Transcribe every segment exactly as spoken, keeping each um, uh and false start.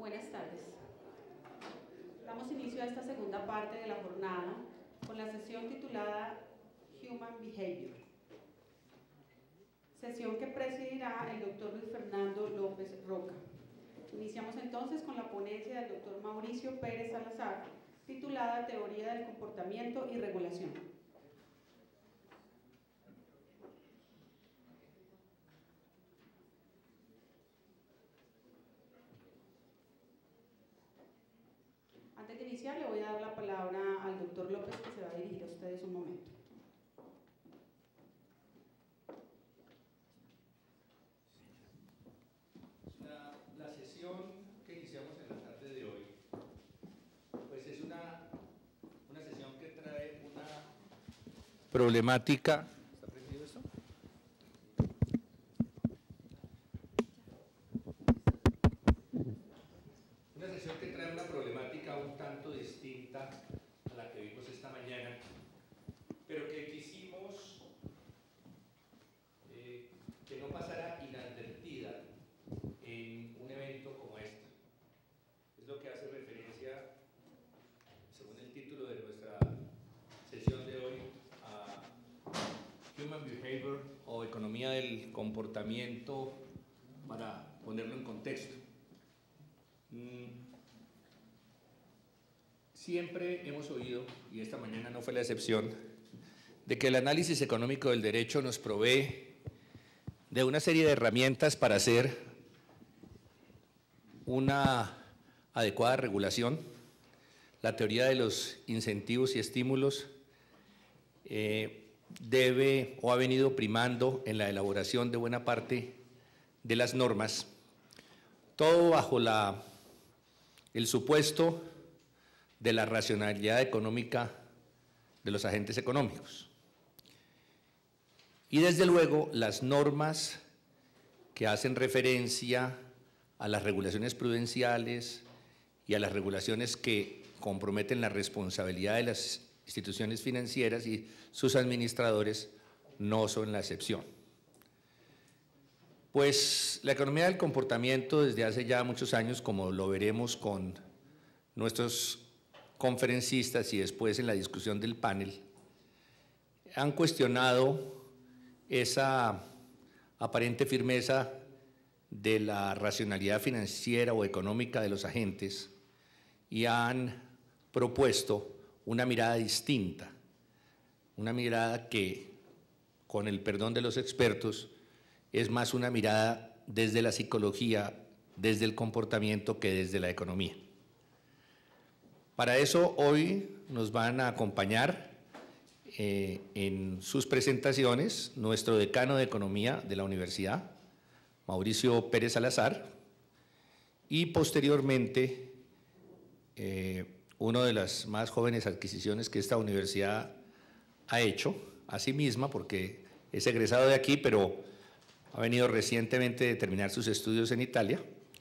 Buenas tardes. Damos inicio a esta segunda parte de la jornada con la sesión titulada Human Behavior. Sesión que presidirá el doctor Luis Fernando López Roca. Iniciamos entonces con la ponencia del doctor Mauricio Pérez Salazar, titulada Teoría del Comportamiento y Regulación. Antes de iniciar, le voy a dar la palabra al doctor López, que se va a dirigir a ustedes un momento. La, la sesión que iniciamos en la tarde de hoy, pues es una, una sesión que trae una problemática. ¿Está prendido esto? Una sesión que trae una problemática un tanto distinta a la que vimos esta mañana, pero que quisimos eh, que no pasara inadvertida en un evento como este. Es lo que hace referencia, según el título de nuestra sesión de hoy, a Human Behavior o Economía del Comportamiento, para ponerlo en contexto. Siempre hemos oído, y esta mañana no fue la excepción, de que el análisis económico del derecho nos provee de una serie de herramientas para hacer una adecuada regulación. La teoría de los incentivos y estímulos eh, debe o ha venido primando en la elaboración de buena parte de las normas, todo bajo la, el supuesto de la racionalidad económica de los agentes económicos. Y desde luego las normas que hacen referencia a las regulaciones prudenciales y a las regulaciones que comprometen la responsabilidad de las instituciones financieras y sus administradores no son la excepción. Pues la economía del comportamiento desde hace ya muchos años, como lo veremos con nuestros conferencistas y después en la discusión del panel, han cuestionado esa aparente firmeza de la racionalidad financiera o económica de los agentes y han propuesto una mirada distinta, una mirada que, con el perdón de los expertos, es más una mirada desde la psicología, desde el comportamiento que desde la economía. Para eso hoy nos van a acompañar eh, en sus presentaciones nuestro decano de Economía de la Universidad, Mauricio Pérez Salazar, y posteriormente eh, una de las más jóvenes adquisiciones que esta universidad ha hecho a sí misma, porque es egresado de aquí, pero ha venido recientemente de terminar sus estudios en Italia,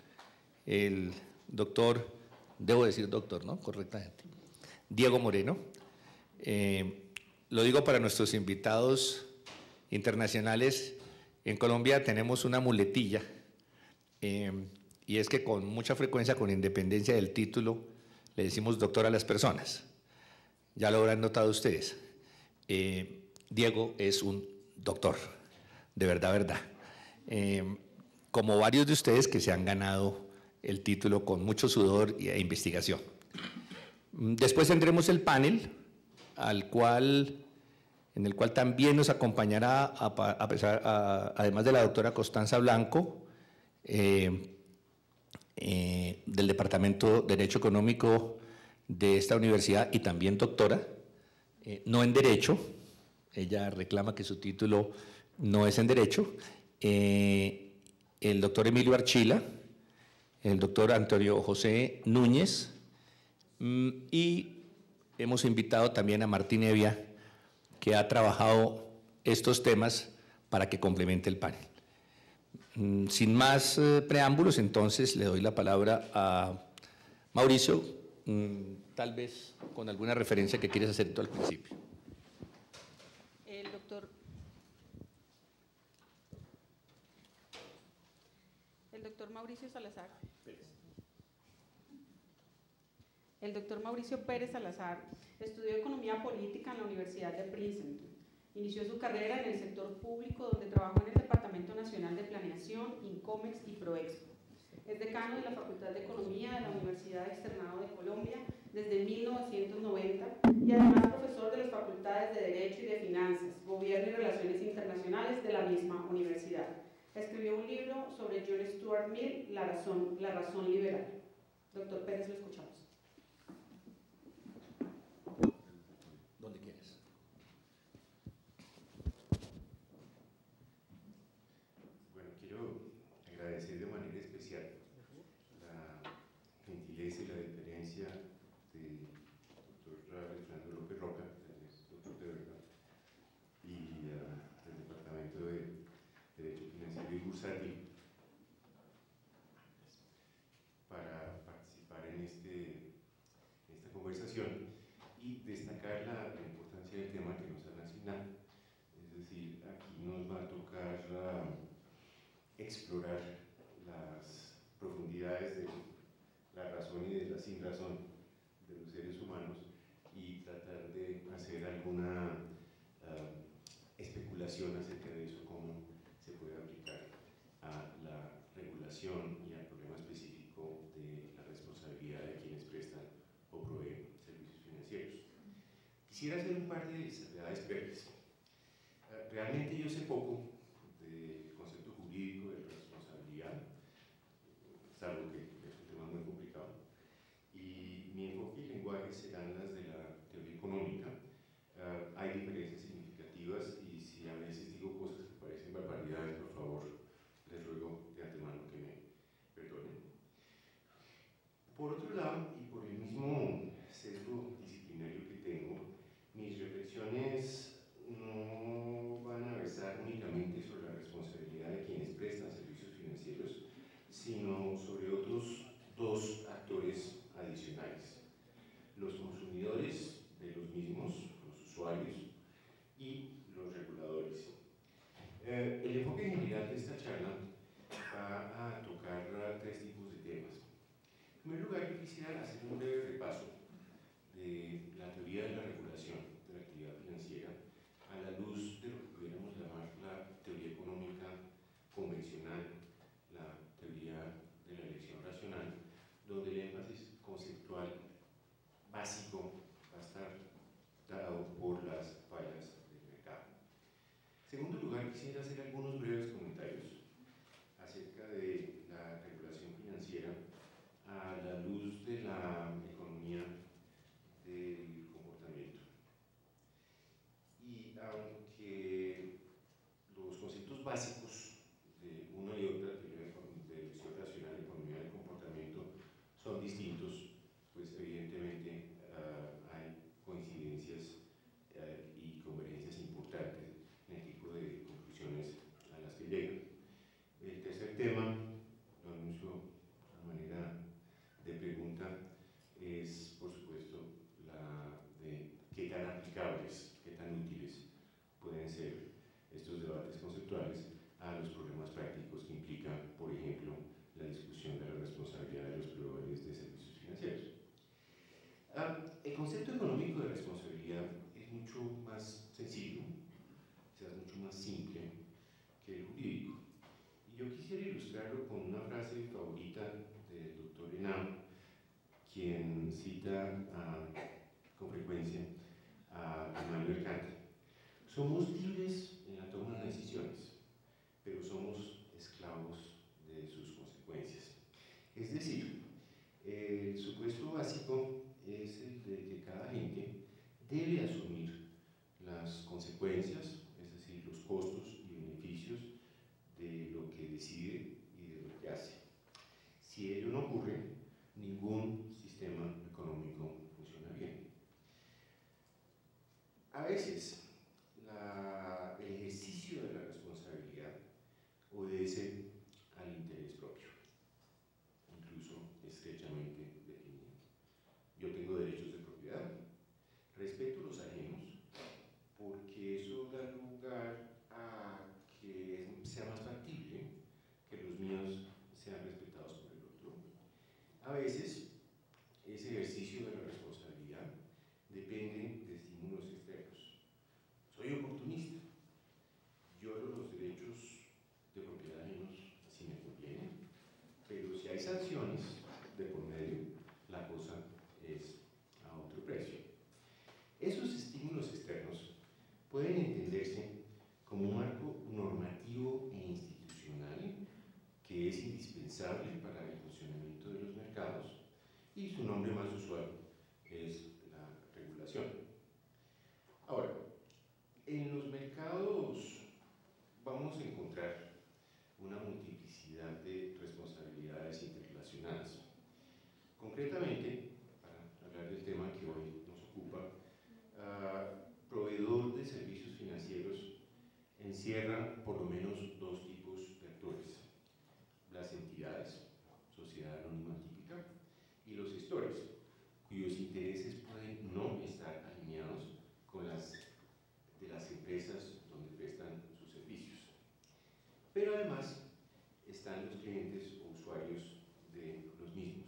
el doctor, debo decir doctor, ¿no? Correctamente, Diego Moreno. Eh, lo digo para nuestros invitados internacionales. En Colombia tenemos una muletilla, eh, y es que con mucha frecuencia, con independencia del título, le decimos doctor a las personas. Ya lo habrán notado ustedes. Eh, Diego es un doctor, de verdad, verdad. Eh, como varios de ustedes que se han ganado el título con mucho sudor e investigación. Después tendremos el panel, al cual, en el cual también nos acompañará, a, a pesar, a, además de la doctora Constanza Blanco, eh, eh, del Departamento de Derecho Económico de esta universidad y también doctora, eh, no en Derecho. Ella reclama que su título no es en Derecho. Eh, el doctor Emilio Archila, el doctor Antonio José Núñez, mmm, y hemos invitado también a Martín Evia, que ha trabajado estos temas para que complemente el panel. Mm, sin más eh, preámbulos, entonces le doy la palabra a Mauricio, mmm, tal vez con alguna referencia que quieras hacer tú al principio. El doctor, el doctor Mauricio Salazar. Pérez. El doctor Mauricio Pérez Salazar estudió Economía Política en la Universidad de Princeton. Inició su carrera en el sector público, donde trabajó en el Departamento Nacional de Planeación, Incomex y Proexpo. Es decano de la Facultad de Economía de la Universidad Externado de Colombia desde mil novecientos noventa y además profesor de las Facultades de Derecho y de Finanzas, Gobierno y Relaciones Internacionales de la misma universidad. Escribió un libro sobre John Stuart Mill, La razón, la razón liberal. Doctor Pérez, lo escuchamos. Donde quieras. Bueno, quiero agradecer de manera especial la gentileza y la deferencia del doctor Fernando López Roca, doctor de verdad, y uh, del Departamento de Derecho Financiero y Bursátil, para participar en, este, en esta conversación y destacar la, la importancia del tema que nos han asignado. Es decir, aquí nos va a tocar uh, explorar las profundidades de la razón y de la sin razón de los seres humanos y tratar de hacer alguna uh, especulación acerca de eso, cómo se puede aplicar a la regulación y al problema específico de la responsabilidad de quienes prestan o proveen servicios financieros. Quisiera hacer un par de salvedades breves. Uh, realmente yo sé poco del concepto jurídico de responsabilidad, salvo que es un tema muy complicado, y mi enfoque y lenguaje serán las de la teoría económica. Uh, hay diferencias significativas y si a veces digo cosas que parecen barbaridades, por favor, les ruego de antemano que me perdonen. Por otro lado, y por el mismo sesgo disciplinario que tengo, mis reflexiones no van a versar únicamente sobre la responsabilidad de quienes prestan servicios financieros, sino sobre otros dos actores adicionales: los consumidores de los mismos, los usuarios, y los reguladores. Eh, el enfoque general de esta charla va a tocar uh, tres tipos de temas. En primer lugar, yo quisiera hacer un breve repaso de la teoría de la regulación de la actividad financiera a la luz de lo que pudiéramos llamar la teoría económica convencional, la teoría de la elección racional, donde el énfasis conceptual básico va a estar dado por las fallas del mercado. En segundo lugar, quisiera hacer algunos breves comentarios acerca de la regulación financiera a la luz de la economía del comportamiento. Y aunque los conceptos básicos de una y otra, teoría de elección racional y economía del comportamiento, son distintos, pues evidentemente uh, hay coincidencias uh, y convergencias importantes en el tipo de conclusiones a las que llegan. El tercer tema, lo anuncio de manera de pregunta, es por supuesto la de qué tan aplicables, qué tan útiles pueden ser estos debates conceptuales a los problemas prácticos que implica, por ejemplo, la discusión de la responsabilidad de los proveedores de servicios financieros. Ah, el concepto económico de responsabilidad es mucho más sencillo, quizás mucho más simple que el jurídico. Y yo quisiera ilustrarlo con una frase favorita del doctor Henao, quien cita uh, con frecuencia a Immanuel Kant. Somos libres en la toma de decisiones, pero somos esclavos de sus consecuencias. Es decir, el supuesto básico es el de que cada agente debe asumir las consecuencias, es decir, los costos y beneficios de lo que decide y de lo que hace. Si ello no ocurre, ningún sistema económico funciona bien. A veces, la, el ejercicio de la responsabilidad obedece al interés propio, incluso estrechamente definido. Yo tengo derechos de propiedad, respeto los ajenos, porque eso da lugar a que sea más factible que los míos sean respetados por el otro. A veces, ese ejercicio de la regulaciones de por medio, la cosa es a otro precio. Esos estímulos externos pueden entenderse como un marco normativo e institucional que es indispensable para el funcionamiento de los mercados, y su nombre más usual es la regulación. Ahora, en los mercados vamos a encontrar una multiplicidad de responsabilidades interrelacionadas. Concretamente, para hablar del tema que hoy nos ocupa, uh, proveedor de servicios financieros encierra por lo menos dos tipos de actores: las entidades, sociedad anónima típica, y los gestores, cuyos intereses pueden no estar alineados con las de las empresas donde prestan sus servicios. Pero además están los clientes o usuarios de los mismos.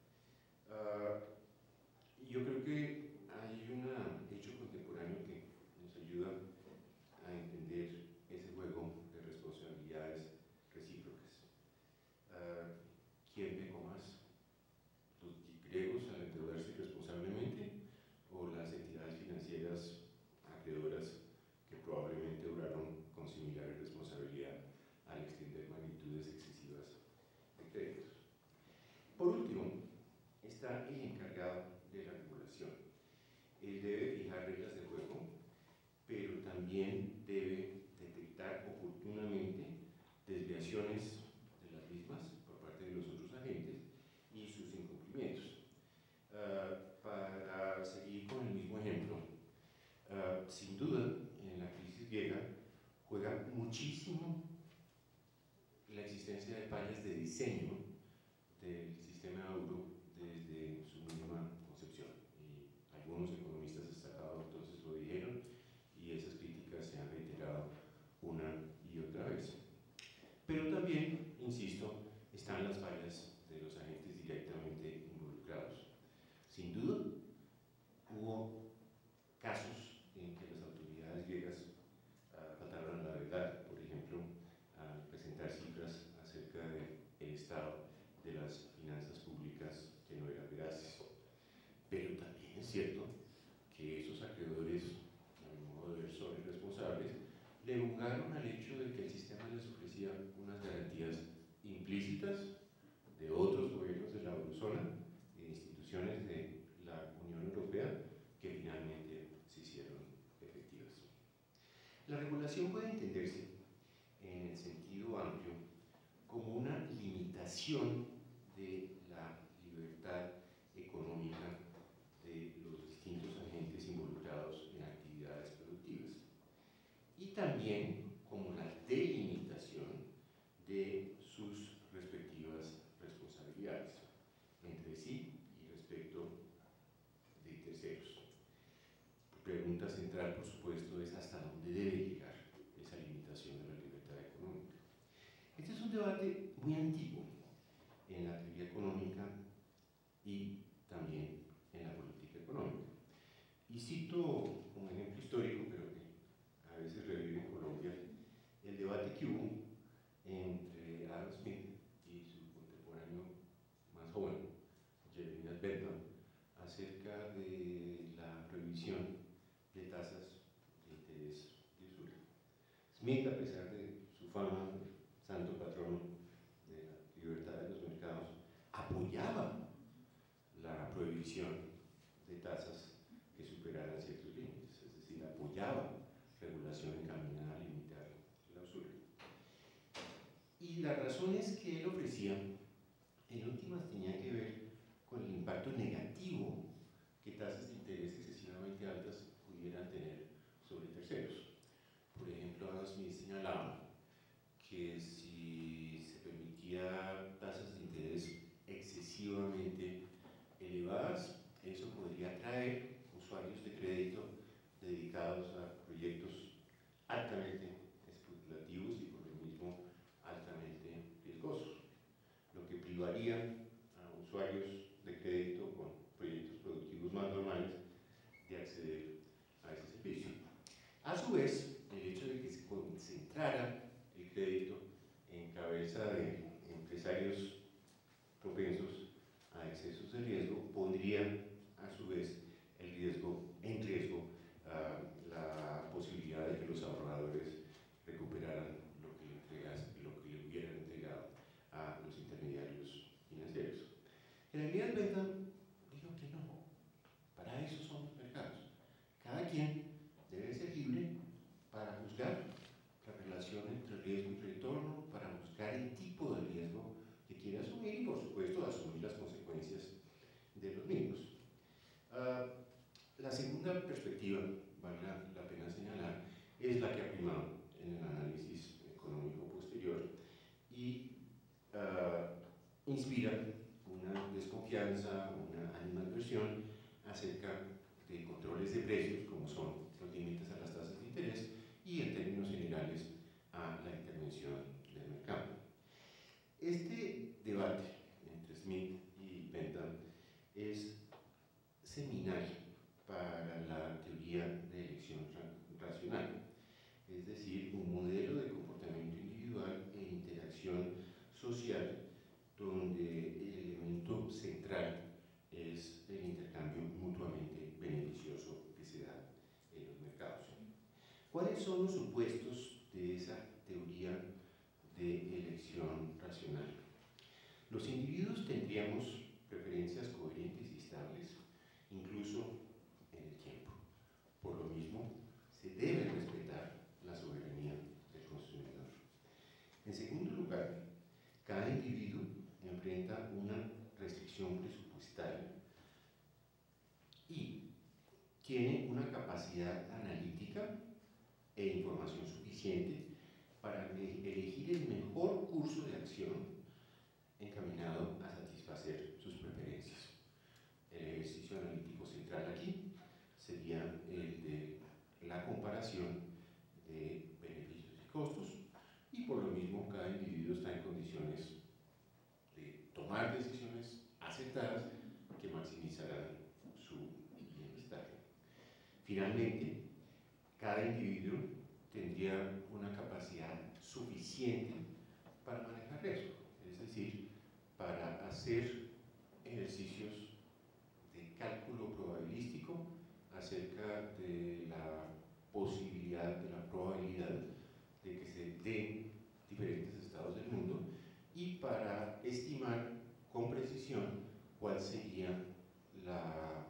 Uh, yo creo que hay un hecho contemporáneo que nos ayuda a entender ese juego de responsabilidades recíprocas. Uh, ¿Quién pecó más? ¿Los griegos al endeudarse irresponsablemente, o las entidades financieras acreedoras que probablemente obraron con similar irresponsabilidad al extender magnitudes excesivas de créditos? Por último, está el encargado de la regulación. Él debe fijar reglas de juego, pero también debe detectar oportunamente desviaciones de las mismas por parte de los otros agentes y sus incumplimientos. Uh, para seguir con el mismo ejemplo, uh, sin duda, en la crisis griega juega muchísimo la existencia de fallas de diseño del sistema euro desde su mínima concepción. Y algunos economistas destacados entonces lo dijeron, y esas críticas se han reiterado una y otra vez. Pero también, insisto, están las fallas de los agentes directamente involucrados. Sin duda, hubo casos en que las autoridades griegas uh, faltaron a la verdad, por ejemplo, al presentar cifras acerca del estado de las finanzas públicas que no eran veraces. Pero también es cierto que esos acreedores, a mi modo de ver, son irresponsables, le jugaron al hecho de que el sistema les ofrecía unas garantías implícitas de otros gobiernos de la eurozona y de instituciones de la Unión Europea que finalmente se hicieron efectivas. La regulación puede entenderse en el sentido amplio como una limitación de la libertad económica de los distintos agentes involucrados en actividades productivas, y también como la delimitación de sus respectivas responsabilidades entre sí y respecto de terceros. La pregunta central, por supuesto, es hasta dónde debe llegar esa limitación de la libertad económica. Este es un debate muy antiguo en la teoría económica y también en la política económica. Y cito como ejemplo histórico, pero que a veces revive en Colombia, el debate que hubo entre Adam Smith y su contemporáneo más joven, Jeremias Bentham, acerca de la prohibición de tasas de interés de usura. Smith, a pesar de su fama de santo patrono de la libertad de los mercados, apoyaba la prohibición de tasas que superaran ciertos límites, es decir, apoyaba regulación encaminada a limitar la usura. Y las razones que él ofrecía, en últimas, tenían que ver con el impacto negativo que tasas de interés excesivamente altas pudieran tener sobre terceros. Por ejemplo, Adam Smith señalaba que si se permitía tasas de interés excesivamente elevadas, eso podría atraer usuarios de crédito dedicados a proyectos altamente especulativos y por lo mismo altamente riesgosos, lo que privaría a usuarios de crédito con proyectos productivos más normales de acceder a ese servicio. A su vez, el hecho de que se concentrara el crédito en cabeza de empresarios propensos pondría a su vez el riesgo, en riesgo uh, la posibilidad de que los ahorradores recuperaran lo que le, entregas, lo que le hubieran entregado a los intermediarios financieros. Jeremías Bentham dijo que no, para eso son los mercados. Cada quien debe ser libre para juzgar la relación entre riesgo y retorno, para buscar el tipo de riesgo que quiere asumir y, por supuesto, asumir las consecuencias de los mismos. Uh, la segunda perspectiva, vale la pena señalar, es la que ha primado en el análisis económico posterior y uh, inspira una desconfianza, una animadversión acerca de controles de precios, como son los límites a las tasas de interés, y en términos generales a la intervención del mercado. Este debate entre Smith y Bentham es seminal para la teoría de elección racional, es decir, un modelo de comportamiento individual e interacción social donde el elemento central es el intercambio mutuamente beneficioso que se da en los mercados. ¿Cuáles son los supuestos de esa teoría de elección racional? Los individuos tendríamos preferencias coherentes y estables, incluso en el tiempo. Por lo mismo, se debe respetar la soberanía del consumidor. En segundo lugar, cada individuo enfrenta una restricción presupuestaria y tiene una capacidad analítica e información suficiente para elegir el mejor curso de acción encaminado a satisfacer sus preferencias. El ejercicio analítico central aquí sería el de la comparación de beneficios y costos, y por lo mismo cada individuo está en condiciones de tomar decisiones acertadas que maximizarán su bienestar. Finalmente, cada individuo tendría una capacidad suficiente para manejar riesgo, es decir, para hacer ejercicios de cálculo probabilístico acerca de la posibilidad, de la probabilidad de que se den diferentes estados del mundo y para estimar con precisión cuál sería la,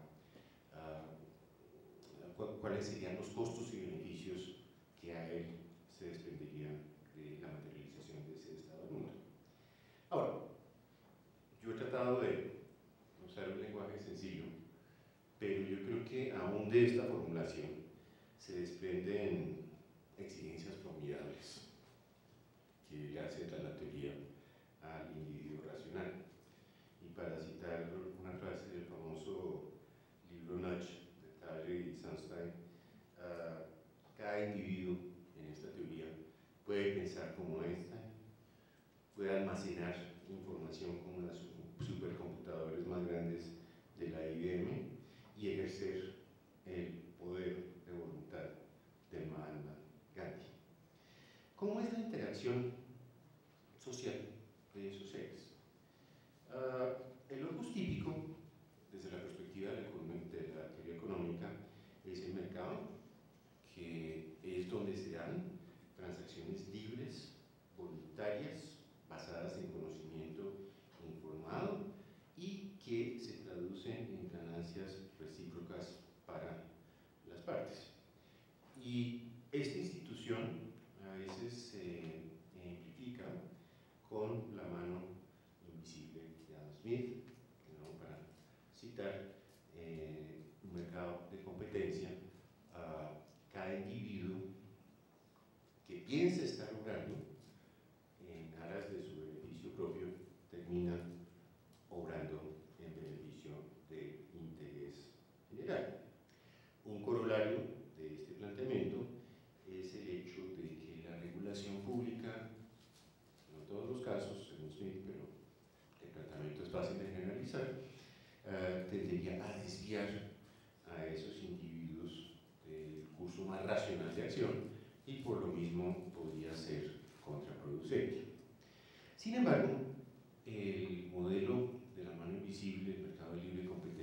uh, cuáles serían los costos y beneficios que a él se desprenderían de la materialización de ese estado del mundo. Ahora, yo he tratado de usar un lenguaje sencillo, pero yo creo que aún de esta formulación se desprenden exigencias formidables que le hacen a la teoría al individuo racional. Y para citar una frase del famoso libro Nudge de Thaler y Sunstein, uh, cada individuo en esta teoría puede pensar como Einstein, puede almacenar información como las supercomputadores más grandes de la I B M y ejercer el poder de voluntad del Mahatma Gandhi. ¿Cómo es la interacción social de esos seres? Uh, el locus típico, desde la perspectiva de la, de la teoría económica, es el mercado, que es donde se dan transacciones libres, voluntarias, basadas en conocimiento informado y que se traducen en ganancias recíprocas para las partes. Y esta institución a veces se ejemplifica con la mano invisible de Adam Smith, ¿no? Para citar eh, un mercado de competencia, uh, cada individuo que piensa estar obrando en aras de su beneficio propio termina obrando en beneficio del interés general. Un corolario de este planteamiento es el hecho de que la regulación pública, no en todos los casos, según Smith, pero el planteamiento es fácil de generalizar, uh, tendería a desviar a esos individuos del curso más racional de acción y por lo mismo podría ser contraproducente. Sin embargo, el modelo de la mano invisible, el mercado libre y competencia,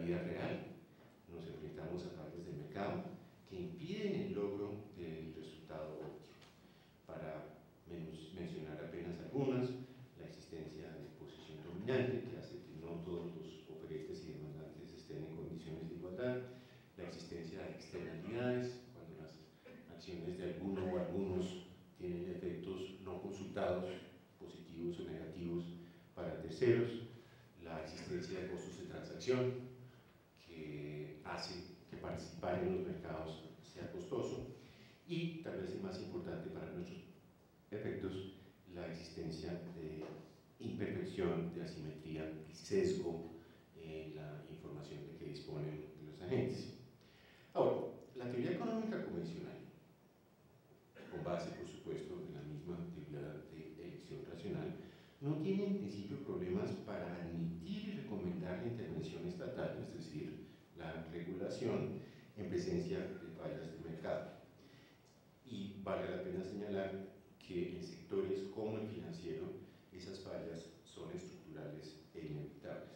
vida real nos enfrentamos a fallas de mercado que impiden el logro del resultado óptimo. Para mencionar apenas algunas, la existencia de posición dominante, que hace que no todos los oferentes y demandantes estén en condiciones de igualdad, la existencia de externalidades, cuando las acciones de alguno o algunos tienen efectos no consultados, positivos o negativos para terceros, la existencia de costos de transacción, que hace que participar en los mercados sea costoso, y tal vez el más importante para nuestros efectos, la existencia de imperfección, de asimetría y sesgo en la información de que disponen los agentes. Ahora, la teoría económica convencional, con base, por supuesto, en la misma teoría de elección racional, no tiene en principio problemas para admitir y recomendar la intervención estatal, es decir, la regulación en presencia de fallas de mercado. Y vale la pena señalar que en sectores como el financiero, esas fallas son estructurales e inevitables.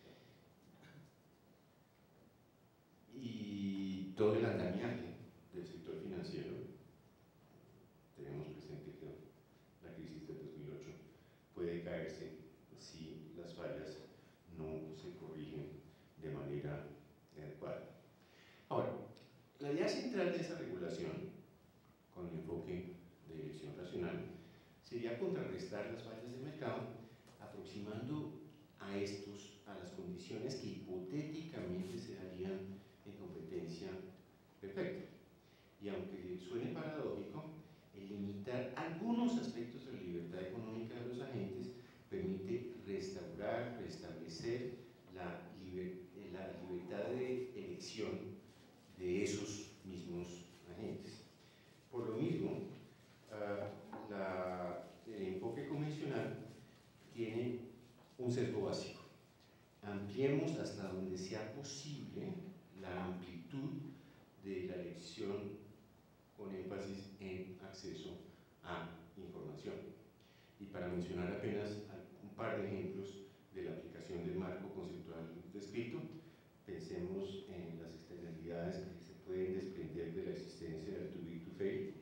Y todo el andamiaje del sector financiero, tenemos presente que la crisis del dos mil ocho puede caerse si las fallas no se corrigen de manera adecuada. Ahora, la idea central de esa regulación, con el enfoque de elección racional, sería contrarrestar las fallas de mercado aproximando a estos a las condiciones que hipotéticamente se darían en competencia perfecta. Y aunque suene paradójico, el limitar algunos aspectos de la libertad económica de los agentes permite restaurar, restablecer la, liber, la libertad de elección de esos mismos agentes. Por lo mismo, uh, la, el enfoque convencional tiene un sesgo básico. Ampliemos hasta donde sea posible la amplitud de la elección con énfasis en acceso a información. Y para mencionar apenas un par de ejemplos de la aplicación del marco conceptual descrito, pensemos en las externalidades que se pueden desprender de la existencia del too big to fail,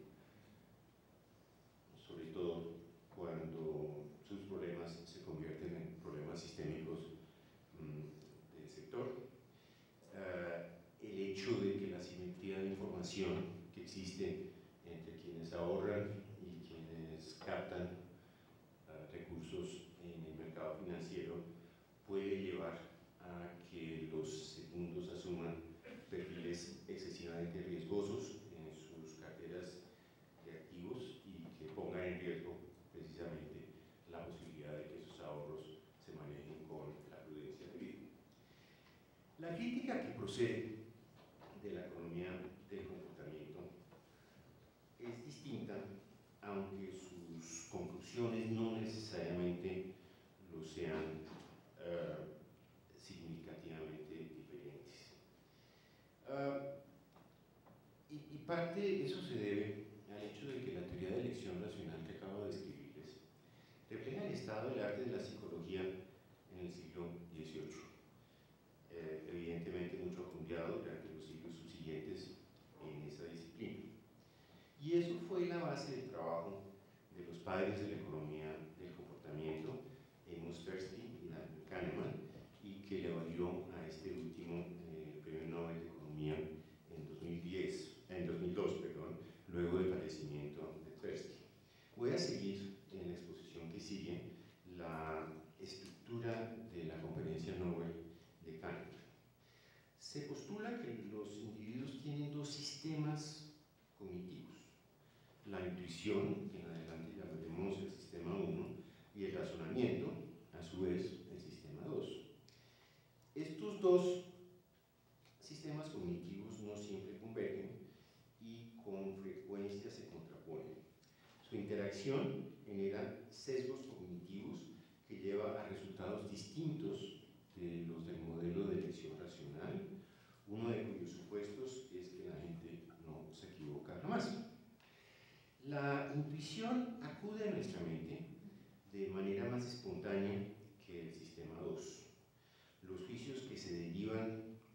sobre todo cuando sus problemas se convierten en problemas sistémicos mmm, del sector. Uh, el hecho de que la simetría de información que existe entre quienes ahorran y quienes captan uh, recursos en el mercado financiero puede llevar a que los segundos asuman perfiles excesivamente riesgosos en sus carteras de activos y que pongan en riesgo precisamente la posibilidad de que esos ahorros se manejen con la prudencia debida. La crítica que procede de la economía del comportamiento es distinta, aunque sus conclusiones no necesariamente lo sean uh, significativamente diferentes. Uh, y, y parte de eso se debe al hecho de que la teoría de elección racional que acabo de describirles refleja el estado del arte de la psicología en el siglo dieciocho. Eh, evidentemente mucho ha cambiado durante los siglos subsiguientes en esa disciplina. Y eso fue la base del trabajo de los padres de la economía del comportamiento, Amos Tversky y Daniel Kahneman, y que le valió a este último eh, premio Nobel de Economía en dos mil diez, en dos mil dos, perdón, luego del fallecimiento de Tversky. Voy a seguir en la exposición que sigue la estructura de la conferencia Nobel de Kahneman. Se postula que los individuos tienen dos sistemas cognitivos: la intuición, que en adelante llamaremos el sistema uno, y el razonamiento, a su vez, el sistema dos. Estos dos sistemas cognitivos no siempre convergen y con frecuencia se contraponen. Su interacción genera sesgos cognitivos que lleva a resultados distintos de los del modelo de elección racional, uno de cuyos supuestos es que la gente no se equivoca jamás. La intuición acude a nuestra mente de manera más espontánea que el sistema dos. Los juicios que se derivan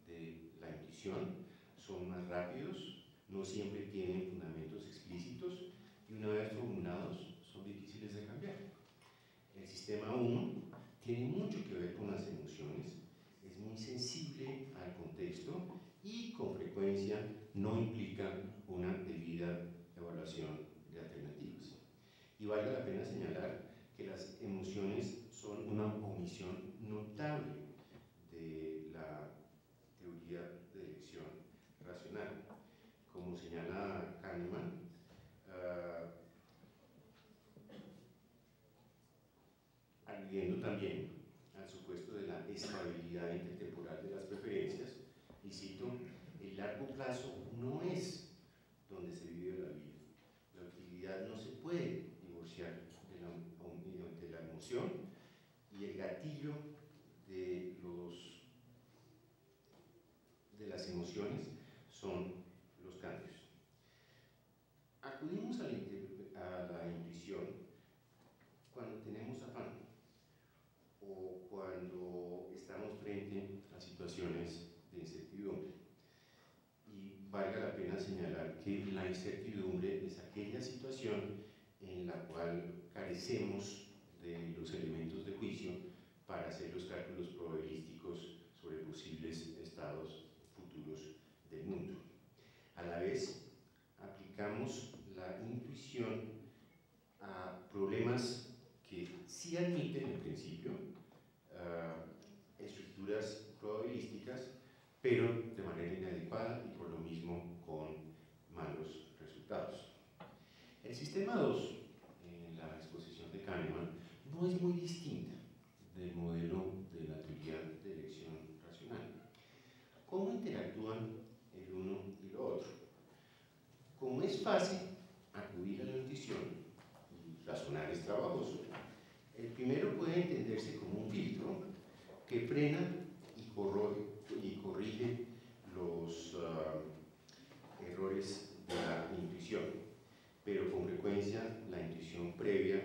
rápidos, no siempre tienen fundamentos explícitos y una vez formulados son difíciles de cambiar. El sistema uno tiene mucho que ver con las emociones, es muy sensible al contexto y con frecuencia no implica una debida evaluación de alternativas. Y vale la pena señalar que las emociones son una omisión notable de la teoría de elección racional. Como señala Kahneman, uh, aludiendo también al supuesto de la estabilidad intertemporal de las preferencias, y cito, el largo plazo no es donde se vive la vida. La utilidad no se puede divorciar de la, de la emoción, y el gatillo de, los, de las emociones son los cambios. Acudimos a la, a la intuición cuando tenemos afán o cuando estamos frente a situaciones de incertidumbre. Y valga la pena señalar que la incertidumbre es aquella situación en la cual carecemos de los elementos de juicio para hacer los cálculos probabilísticos sobre posibles estados futuros del mundo. A la vez, aplicamos la intuición a problemas que sí admiten en principio uh, estructuras probabilísticas, pero de manera inadecuada y por lo mismo con malos resultados. El sistema dos, en la exposición de Kahneman, no es muy distinta del modelo de la teoría de elección racional. ¿Cómo interactúan el uno y lo otro? Como es fácil acudir a la intuición y razonar es trabajoso, el primero puede entenderse como un filtro que frena y, corroe, y corrige los uh, errores de la intuición, pero con frecuencia la intuición previa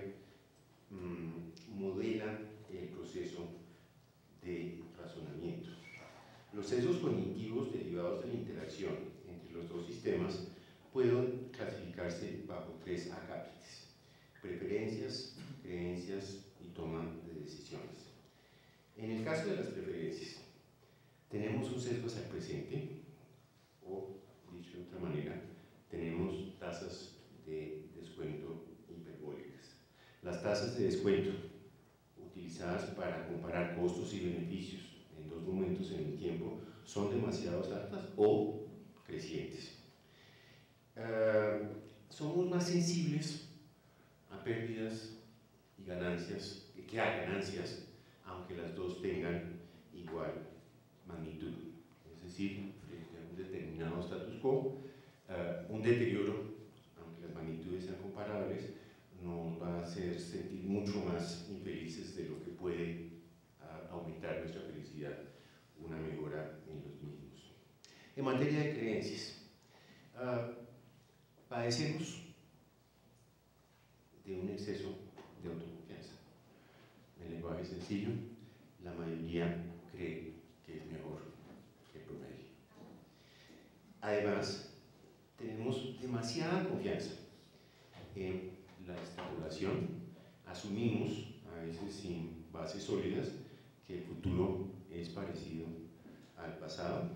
mmm, modela el proceso de razonamiento. Los sesgos cognitivos derivados de la interacción entre los dos sistemas pueden clasificarse bajo tres acápites: preferencias, creencias y toma de decisiones. En el caso de las preferencias, tenemos un sesgo hacia el presente, o, dicho de otra manera, tenemos tasas de descuento hiperbólicas. Las tasas de descuento, utilizadas para comparar costos y beneficios en dos momentos en el tiempo, son demasiado altas o crecientes. Uh, somos más sensibles a pérdidas y ganancias que a ganancias, aunque las dos tengan igual magnitud. Es decir, frente a un determinado status quo, uh, un deterioro, aunque las magnitudes sean comparables, nos va a hacer sentir mucho más infelices de lo que puede uh, aumentar nuestra felicidad, una mejora en los mismos. En materia de creencias, uh, padecemos de un exceso de autoconfianza. En lenguaje sencillo, la mayoría cree que es mejor que el promedio. Además, tenemos demasiada confianza en la extrapolación. Asumimos, a veces sin bases sólidas, que el futuro es parecido al pasado,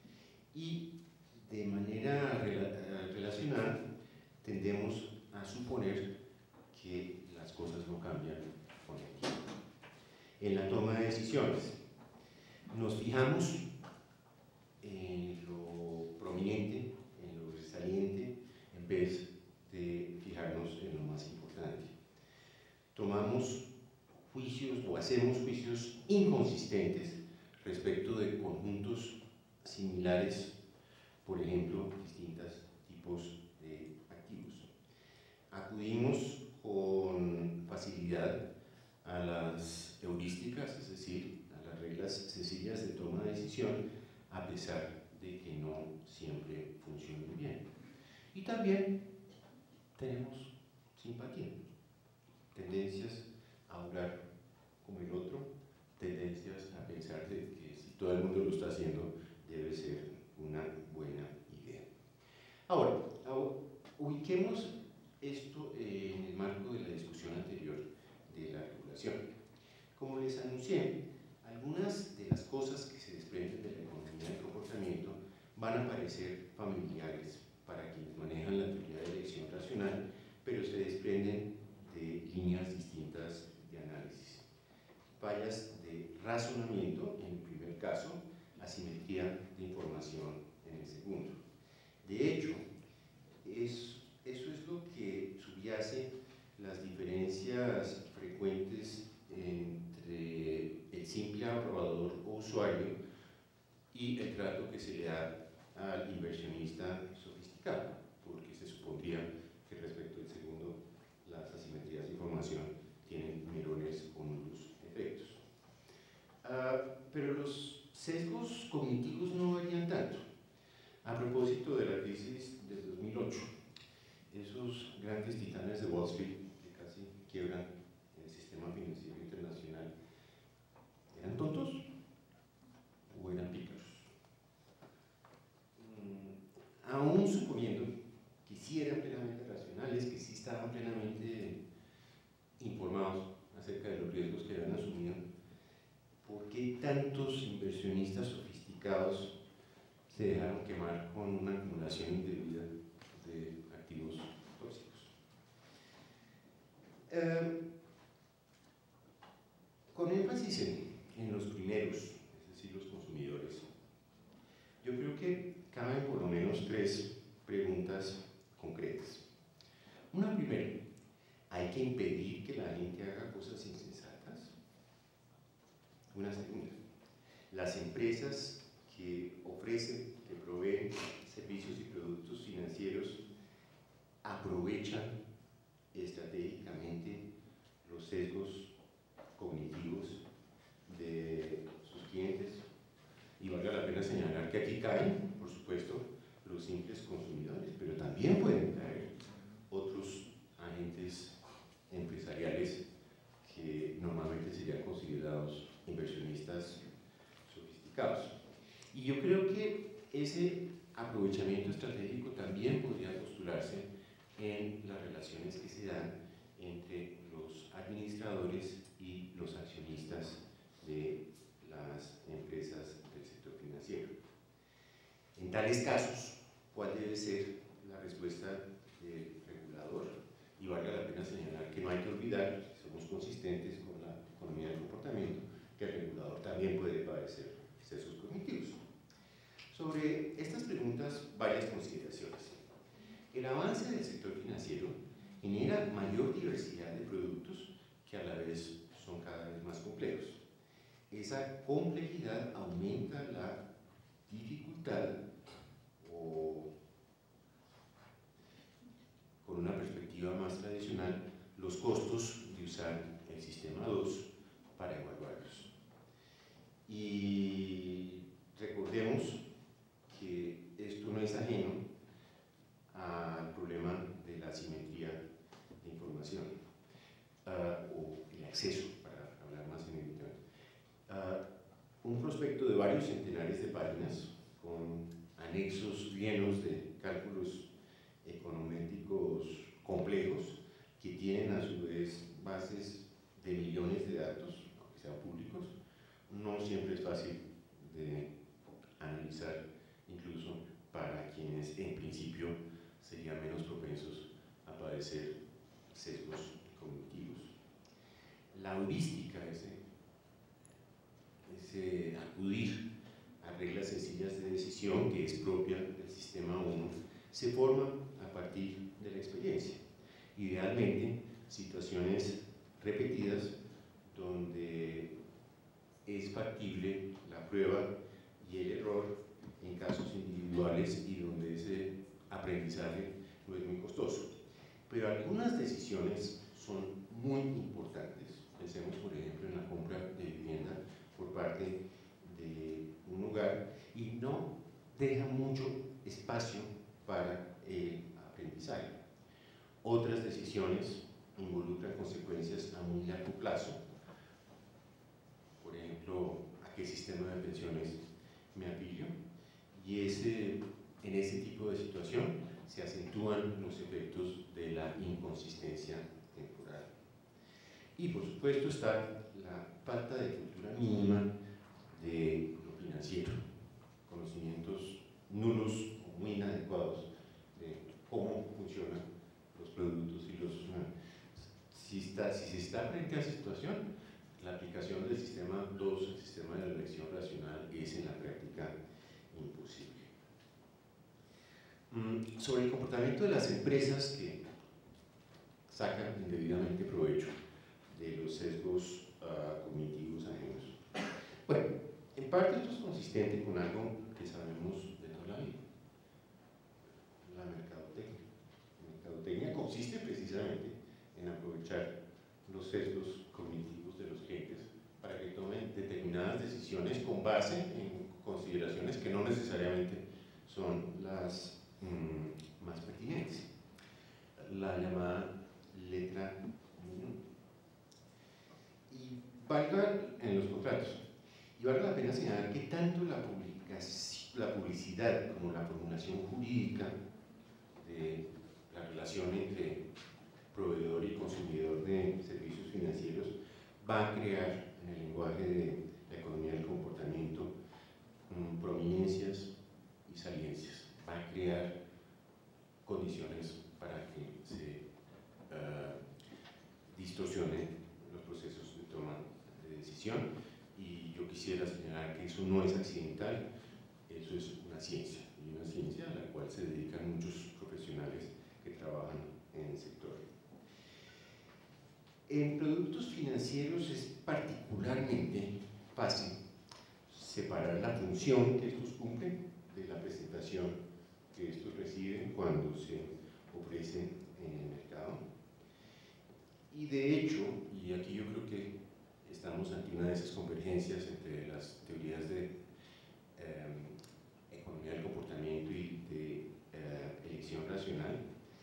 y de manera relacionada tendemos a suponer que las cosas no cambian con el tiempo. En la toma de decisiones, nos fijamos en lo prominente, en lo resaliente, en vez de fijarnos en lo más importante. Tomamos juicios o hacemos juicios inconsistentes respecto de conjuntos similares, por ejemplo, distintos tipos de activos. Acudimos con facilidad a las heurísticas, es decir, a las reglas sencillas de toma de decisión, a pesar de que no siempre funcionan bien. Y también tenemos simpatía, tendencias a obrar como el otro, tendencias a pensar de que si todo el mundo lo está haciendo, debe ser una buena idea. parecer familiares para quienes manejan la teoría de elección racional, pero se desprenden de líneas distintas de análisis. Fallas de razonamiento en el primer caso, asimetría de información en el segundo. De hecho, es, eso es lo que subyace las diferencias frecuentes entre el simple aprobador o usuario y el trato que se le da al inversionista sofisticado, porque se supondría que respecto al segundo las asimetrías de información tienen menores o nulos efectos. Uh, pero los sesgos cognitivos no varían tanto. A propósito de la crisis del dos mil ocho, esos grandes titanes de Wall Street que casi quiebran el sistema financiero internacional, ¿eran tontos o eran pícaros? Mm, aún suponiendo que sí eran plenamente racionales, que sí estaban plenamente informados acerca de los riesgos que habían asumido, ¿por qué tantos inversionistas sofisticados se dejaron quemar con una acumulación indebida de activos tóxicos? Eh, con énfasis en, en los primeros, es decir, los consumidores, yo creo que caben por lo menos tres preguntas concretas. Una primera, ¿hay que impedir que la gente haga cosas insensatas? Una segunda, las empresas que ofrecen, que proveen servicios y productos financieros aprovechan estratégicamente los sesgos cognitivos de sus clientes. Y vale la pena señalar que aquí caen, por supuesto, los simples consumidores, pero también pueden caer otros agentes empresariales que normalmente serían considerados inversionistas sofisticados. Y yo creo que ese aprovechamiento estratégico también podría postularse en las relaciones que se dan entre los administradores y los accionistas de las empresas del sector financiero. En tales casos, ¿cuál debe ser la respuesta del regulador? Y vale la pena señalar que no hay que olvidar, si somos consistentes con la economía del comportamiento, que el regulador también puede padecer sesgos cognitivos. Sobre estas preguntas, varias consideraciones. El avance del sector financiero genera mayor diversidad de productos que a la vez son cada vez más complejos. Esa complejidad aumenta la dificultad o, con una perspectiva más tradicional, los costos de usar el sistema dos para evaluarlos. Y recordemos que esto no es ajeno al problema de la asimetría de información uh, o el acceso, para hablar más en el tema. Uh, un prospecto de varios centenares de páginas con anexos llenos de cálculos econométricos complejos que tienen a su vez bases de millones de datos, aunque sean públicos, no siempre es fácil de analizar, incluso para quienes en principio serían menos propensos a padecer sesgos cognitivos. La heurística, ese, ese acudir a reglas sencillas de decisión que es propia del sistema uno, se forma a partir de la experiencia. Idealmente, situaciones repetidas donde es factible la prueba y el error en casos individuales y donde ese aprendizaje no es muy costoso. Pero algunas decisiones son muy importantes. Pensemos, por ejemplo, en la compra de vivienda por parte de un hogar y no deja mucho espacio para el aprendizaje. Otras decisiones involucran consecuencias a muy largo plazo. Por ejemplo, ¿a qué sistema de pensiones me afilio? Y ese, en ese tipo de situación se acentúan los efectos de la inconsistencia temporal. Y por supuesto está la falta de cultura mínima de lo financiero, conocimientos nulos única situación, la aplicación del sistema dos, el sistema de la elección racional, es en la práctica imposible. Mm, sobre el comportamiento de las empresas que sacan indebidamente provecho de los sesgos uh, cognitivos ajenos. Bueno, en parte esto es consistente con algo que sabemos de toda la vida, la mercadotecnia. La mercadotecnia consiste precisamente en aprovechar los sesgos cognitivos de los clientes para que tomen determinadas decisiones con base en consideraciones que no necesariamente son las mmm, más pertinentes. La llamada letra minúscula. Y valga en los contratos, y vale la pena señalar que tanto la, la publicidad como la formulación jurídica de la relación entre proveedor y consumidor de servicios financieros va a crear en el lenguaje de la economía del comportamiento um, prominencias y saliencias, va a crear condiciones para que se uh, distorsionen los procesos de toma de decisión, y yo quisiera señalar que eso no es accidental, eso es una ciencia, y una ciencia a la cual se dedican muchos profesionales que trabajan en el sector. En productos financieros es particularmente fácil separar la función que estos cumplen de la presentación que estos reciben cuando se ofrecen en el mercado. Y de hecho, y aquí yo creo que estamos ante una de esas convergencias entre las teorías de eh, economía del comportamiento y de eh, elección racional,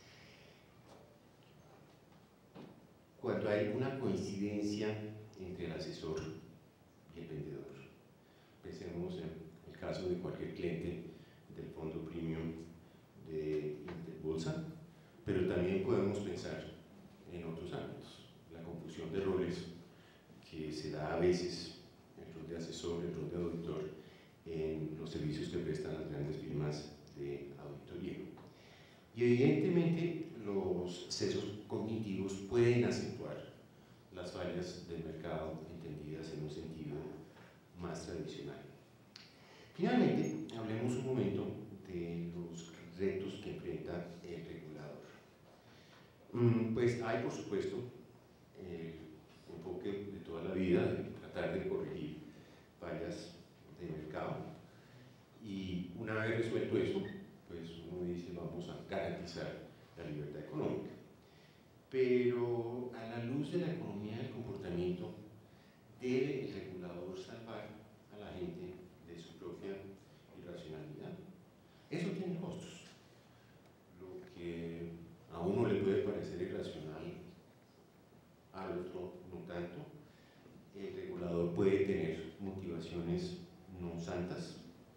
cuando hay una coincidencia entre el asesor y el vendedor. Pensemos en el caso de cualquier cliente del fondo premium de Interbolsa, pero también podemos pensar en otros ámbitos, la confusión de roles que se da a veces, el rol de asesor, el rol de auditor, en los servicios que prestan las grandes firmas de auditoría. Y evidentemente los sesgos cognitivos pueden acentuar las fallas del mercado entendidas en un sentido más tradicional. Finalmente, hablemos un momento de los retos que enfrenta el regulador. Mm, pues hay, por supuesto, el enfoque de toda la vida de tratar de corregir fallas de mercado, y una vez resuelto eso, pues uno dice vamos a garantizar la libertad económica. Pero a la luz de la economía del comportamiento, ¿debe el regulador salvar a la gente de su propia irracionalidad? Eso tiene costos. Lo que a uno le puede parecer irracional, al otro no tanto. El regulador puede tener motivaciones no santas.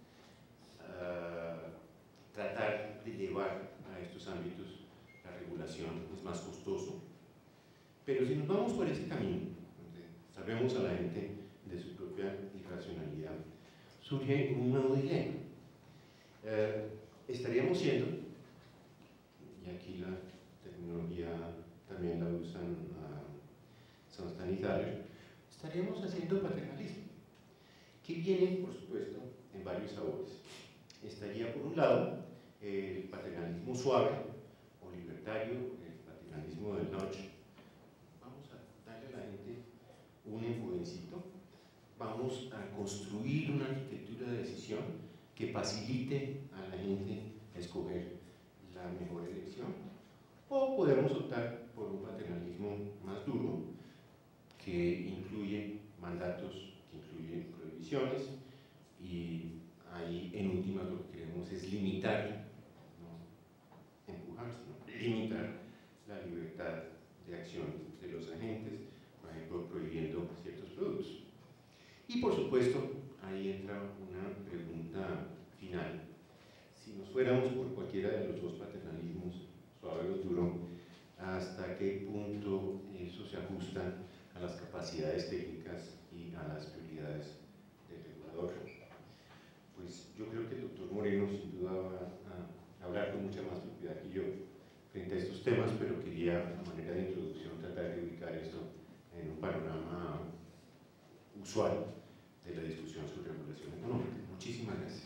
Uh, tratar de llevar a estos ámbitos la regulación es más costoso, pero si nos vamos por ese camino, donde salvemos a la gente de su propia irracionalidad, surge un nuevo dilema. Uh, estaríamos siendo, y aquí la terminología también la usan uh, Sunstein y Thaler, estaríamos haciendo paternalismo, que viene, por supuesto, en varios sabores. Estaría, por un lado, el paternalismo suave o libertario, el paternalismo del notch. Vamos a darle a la gente un enfoquecito, vamos a construir una arquitectura de decisión que facilite a la gente escoger la mejor elección, o podemos optar por un paternalismo más duro que incluye mandatos, que incluye prohibiciones, y ahí en última lo que queremos es limitar, no empujar, sino limitar la libertad de acción de los agentes, por ejemplo prohibiendo ciertos productos. Y por supuesto ahí entra una pregunta final: si nos fuéramos por cualquiera de los dos paternalismos, suave o duro, ¿hasta qué punto eso se ajusta a las capacidades técnicas y a las prioridades del regulador? Pues yo creo que el doctor Moreno sin duda va a hablar con mucha más propiedad que yo frente a estos temas, pero quería, a manera de introducción, tratar de ubicar esto en un panorama usual de la discusión sobre regulación económica. Muchísimas gracias.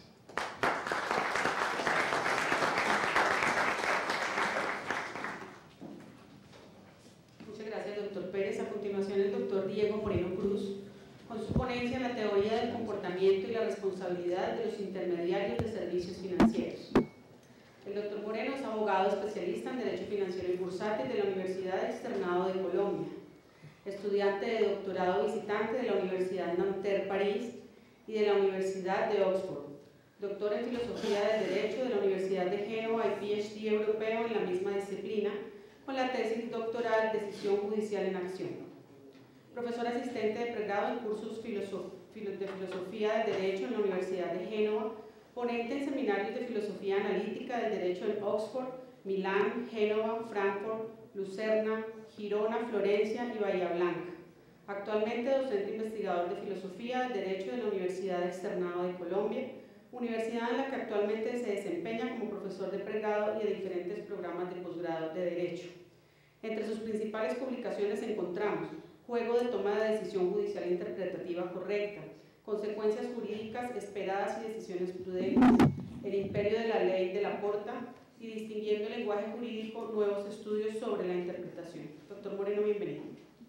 Muchas gracias, doctor Pérez. A continuación, el doctor Diego Moreno Cruz, con su ponencia La teoría del comportamiento y la responsabilidad de los intermediarios de servicios financieros. El doctor Moreno es abogado especialista en Derecho Financiero y Bursátil de la Universidad Externado de Colombia, estudiante de doctorado visitante de la Universidad Nanterre París y de la Universidad de Oxford, doctor en Filosofía del Derecho de la Universidad de Génova y P H D europeo en la misma disciplina, con la tesis doctoral Decisión Judicial en Acción. Profesor asistente de pregrado en cursos filosof de Filosofía del Derecho en la Universidad de Génova, ponente en seminarios de Filosofía Analítica del Derecho en Oxford, Milán, Génova, Frankfurt, Lucerna, Girona, Florencia y Bahía Blanca. Actualmente docente investigador de Filosofía del Derecho de la Universidad Externado de Colombia, universidad en la que actualmente se desempeña como profesor de pregrado y de diferentes programas de posgrado de Derecho. Entre sus principales publicaciones encontramos Juego de toma de decisión judicial interpretativa correcta, consecuencias jurídicas esperadas y decisiones prudentes, El imperio de la ley de Laporta y Distinguiendo el lenguaje jurídico, nuevos estudios sobre la interpretación. Doctor Moreno, bienvenido.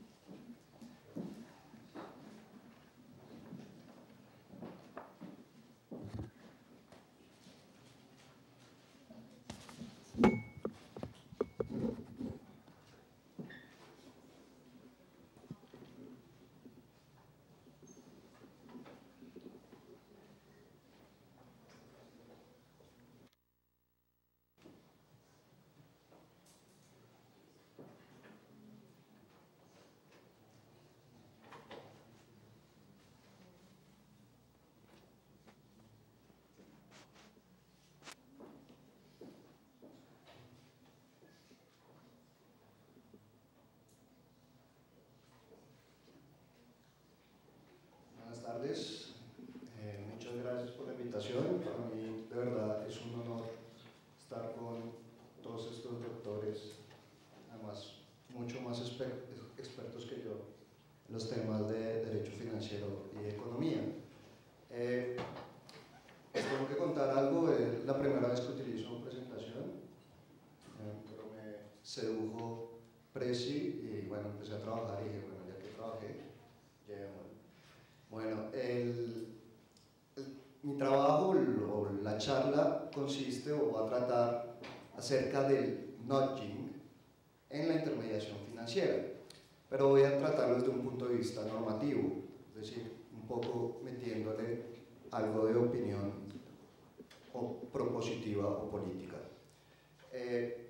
Buenas tardes, eh, muchas gracias por la invitación. Para mí de verdad es un honor estar con todos estos doctores, además mucho más exper expertos que yo en los temas de derecho financiero y economía. Eh, les tengo que contar algo, es la primera vez que utilizo presentación, eh, pero me sedujo Prezi y bueno, empecé a trabajar y dije, bueno, ya que trabajé, llevémoslo. Bueno, el, el, mi trabajo o la charla consiste o va a tratar acerca del nudging en la intermediación financiera, pero voy a tratarlo desde un punto de vista normativo, es decir, un poco metiéndole algo de opinión o propositiva o política. Eh,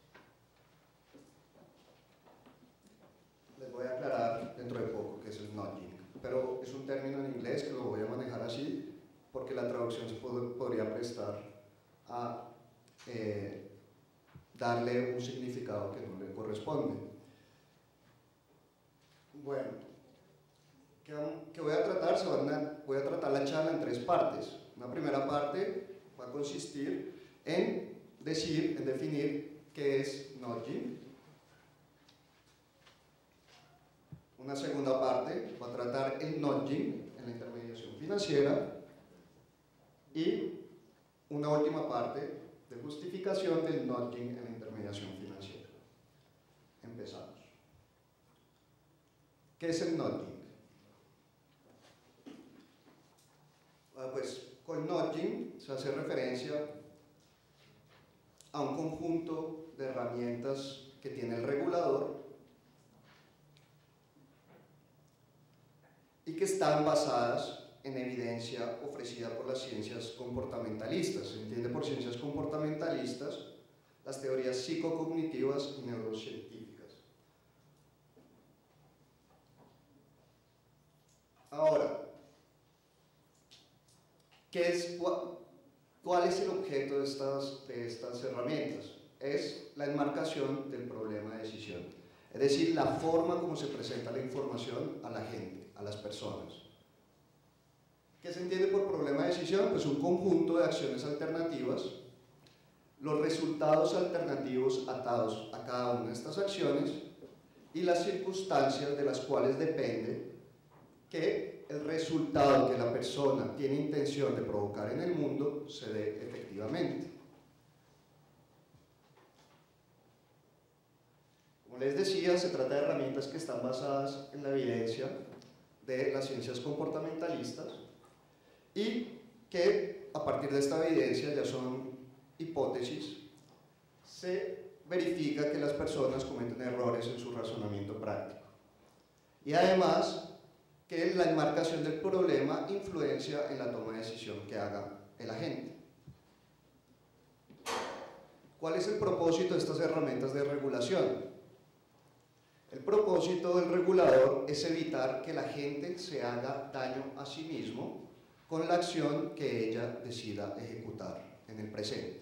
les voy a aclarar dentro de poco qué es el nudging, pero es un término en inglés que lo voy a manejar así porque la traducción se pod podría prestar a eh, darle un significado que no le corresponde. Bueno, ¿qué, qué voy a tratar? Se van a, voy a tratar la charla en tres partes. Una primera parte va a consistir en decir, en definir qué es nudging. Una segunda parte va a tratar el nudging en la intermediación financiera y una última parte de justificación del nudging en la intermediación financiera. Empezamos. ¿Qué es el nudging? Ah, pues con nudging se hace referencia a un conjunto de herramientas que tiene el regulador y que están basadas en evidencia ofrecida por las ciencias comportamentalistas. Se entiende por ciencias comportamentalistas las teorías psicocognitivas y neurocientíficas. Ahora, ¿qué es, cuál, ¿cuál es el objeto de estas, de estas herramientas? Es la enmarcación del problema de decisión, es decir, la forma como se presenta la información a la gente, a las personas. ¿Qué se entiende por problema de decisión? Pues un conjunto de acciones alternativas, los resultados alternativos atados a cada una de estas acciones y las circunstancias de las cuales depende que el resultado que la persona tiene intención de provocar en el mundo se dé efectivamente. Como les decía, se trata de herramientas que están basadas en la evidencia de las ciencias comportamentalistas y que a partir de esta evidencia ya son hipótesis, se verifica que las personas cometen errores en su razonamiento práctico. Y además, que la enmarcación del problema influencia en la toma de decisión que haga el agente. ¿Cuál es el propósito de estas herramientas de regulación? El propósito del regulador es evitar que la gente se haga daño a sí mismo con la acción que ella decida ejecutar en el presente.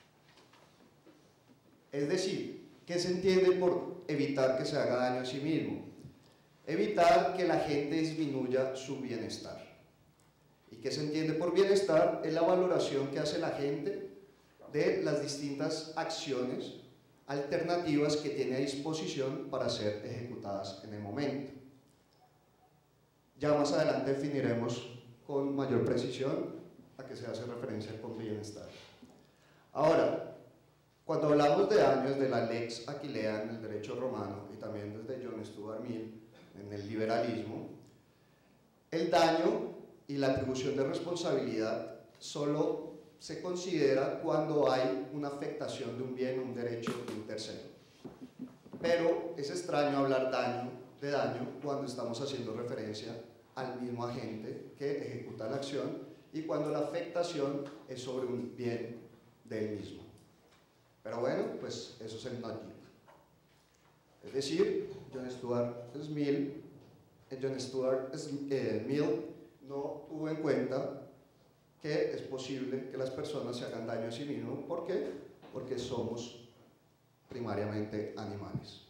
Es decir, ¿qué se entiende por evitar que se haga daño a sí mismo? Evitar que la gente disminuya su bienestar. ¿Y qué se entiende por bienestar? Es la valoración que hace la gente de las distintas acciones alternativas que tiene a disposición para ser ejecutadas en el momento. Ya más adelante definiremos con mayor precisión a qué se hace referencia con bienestar. Ahora, cuando hablamos de daños de la lex Aquilea en el derecho romano y también desde John Stuart Mill en el liberalismo, el daño y la atribución de responsabilidad solo se considera cuando hay una afectación de un bien o un derecho de un tercero. Pero es extraño hablar daño, de daño cuando estamos haciendo referencia al mismo agente que ejecuta la acción y cuando la afectación es sobre un bien del mismo. Pero bueno, pues eso es el nudging. Es decir, John Stuart Mill, John Stuart eh, Mill no tuvo en cuenta que es posible que las personas se hagan daño a sí mismos. ¿Por qué? Porque somos primariamente animales.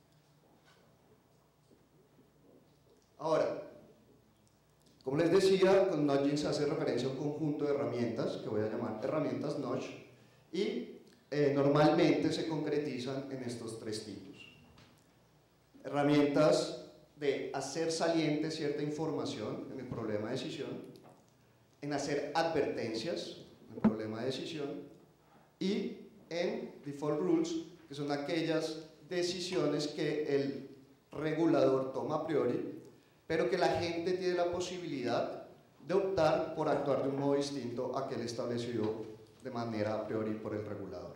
Ahora, como les decía, con nudging se hace referencia a un conjunto de herramientas que voy a llamar herramientas nudge y eh, normalmente se concretizan en estos tres tipos. Herramientas de hacer saliente cierta información en el problema de decisión, en hacer advertencias en el problema de decisión y en default rules, que son aquellas decisiones que el regulador toma a priori, pero que la gente tiene la posibilidad de optar por actuar de un modo distinto a aquel establecido de manera a priori por el regulador.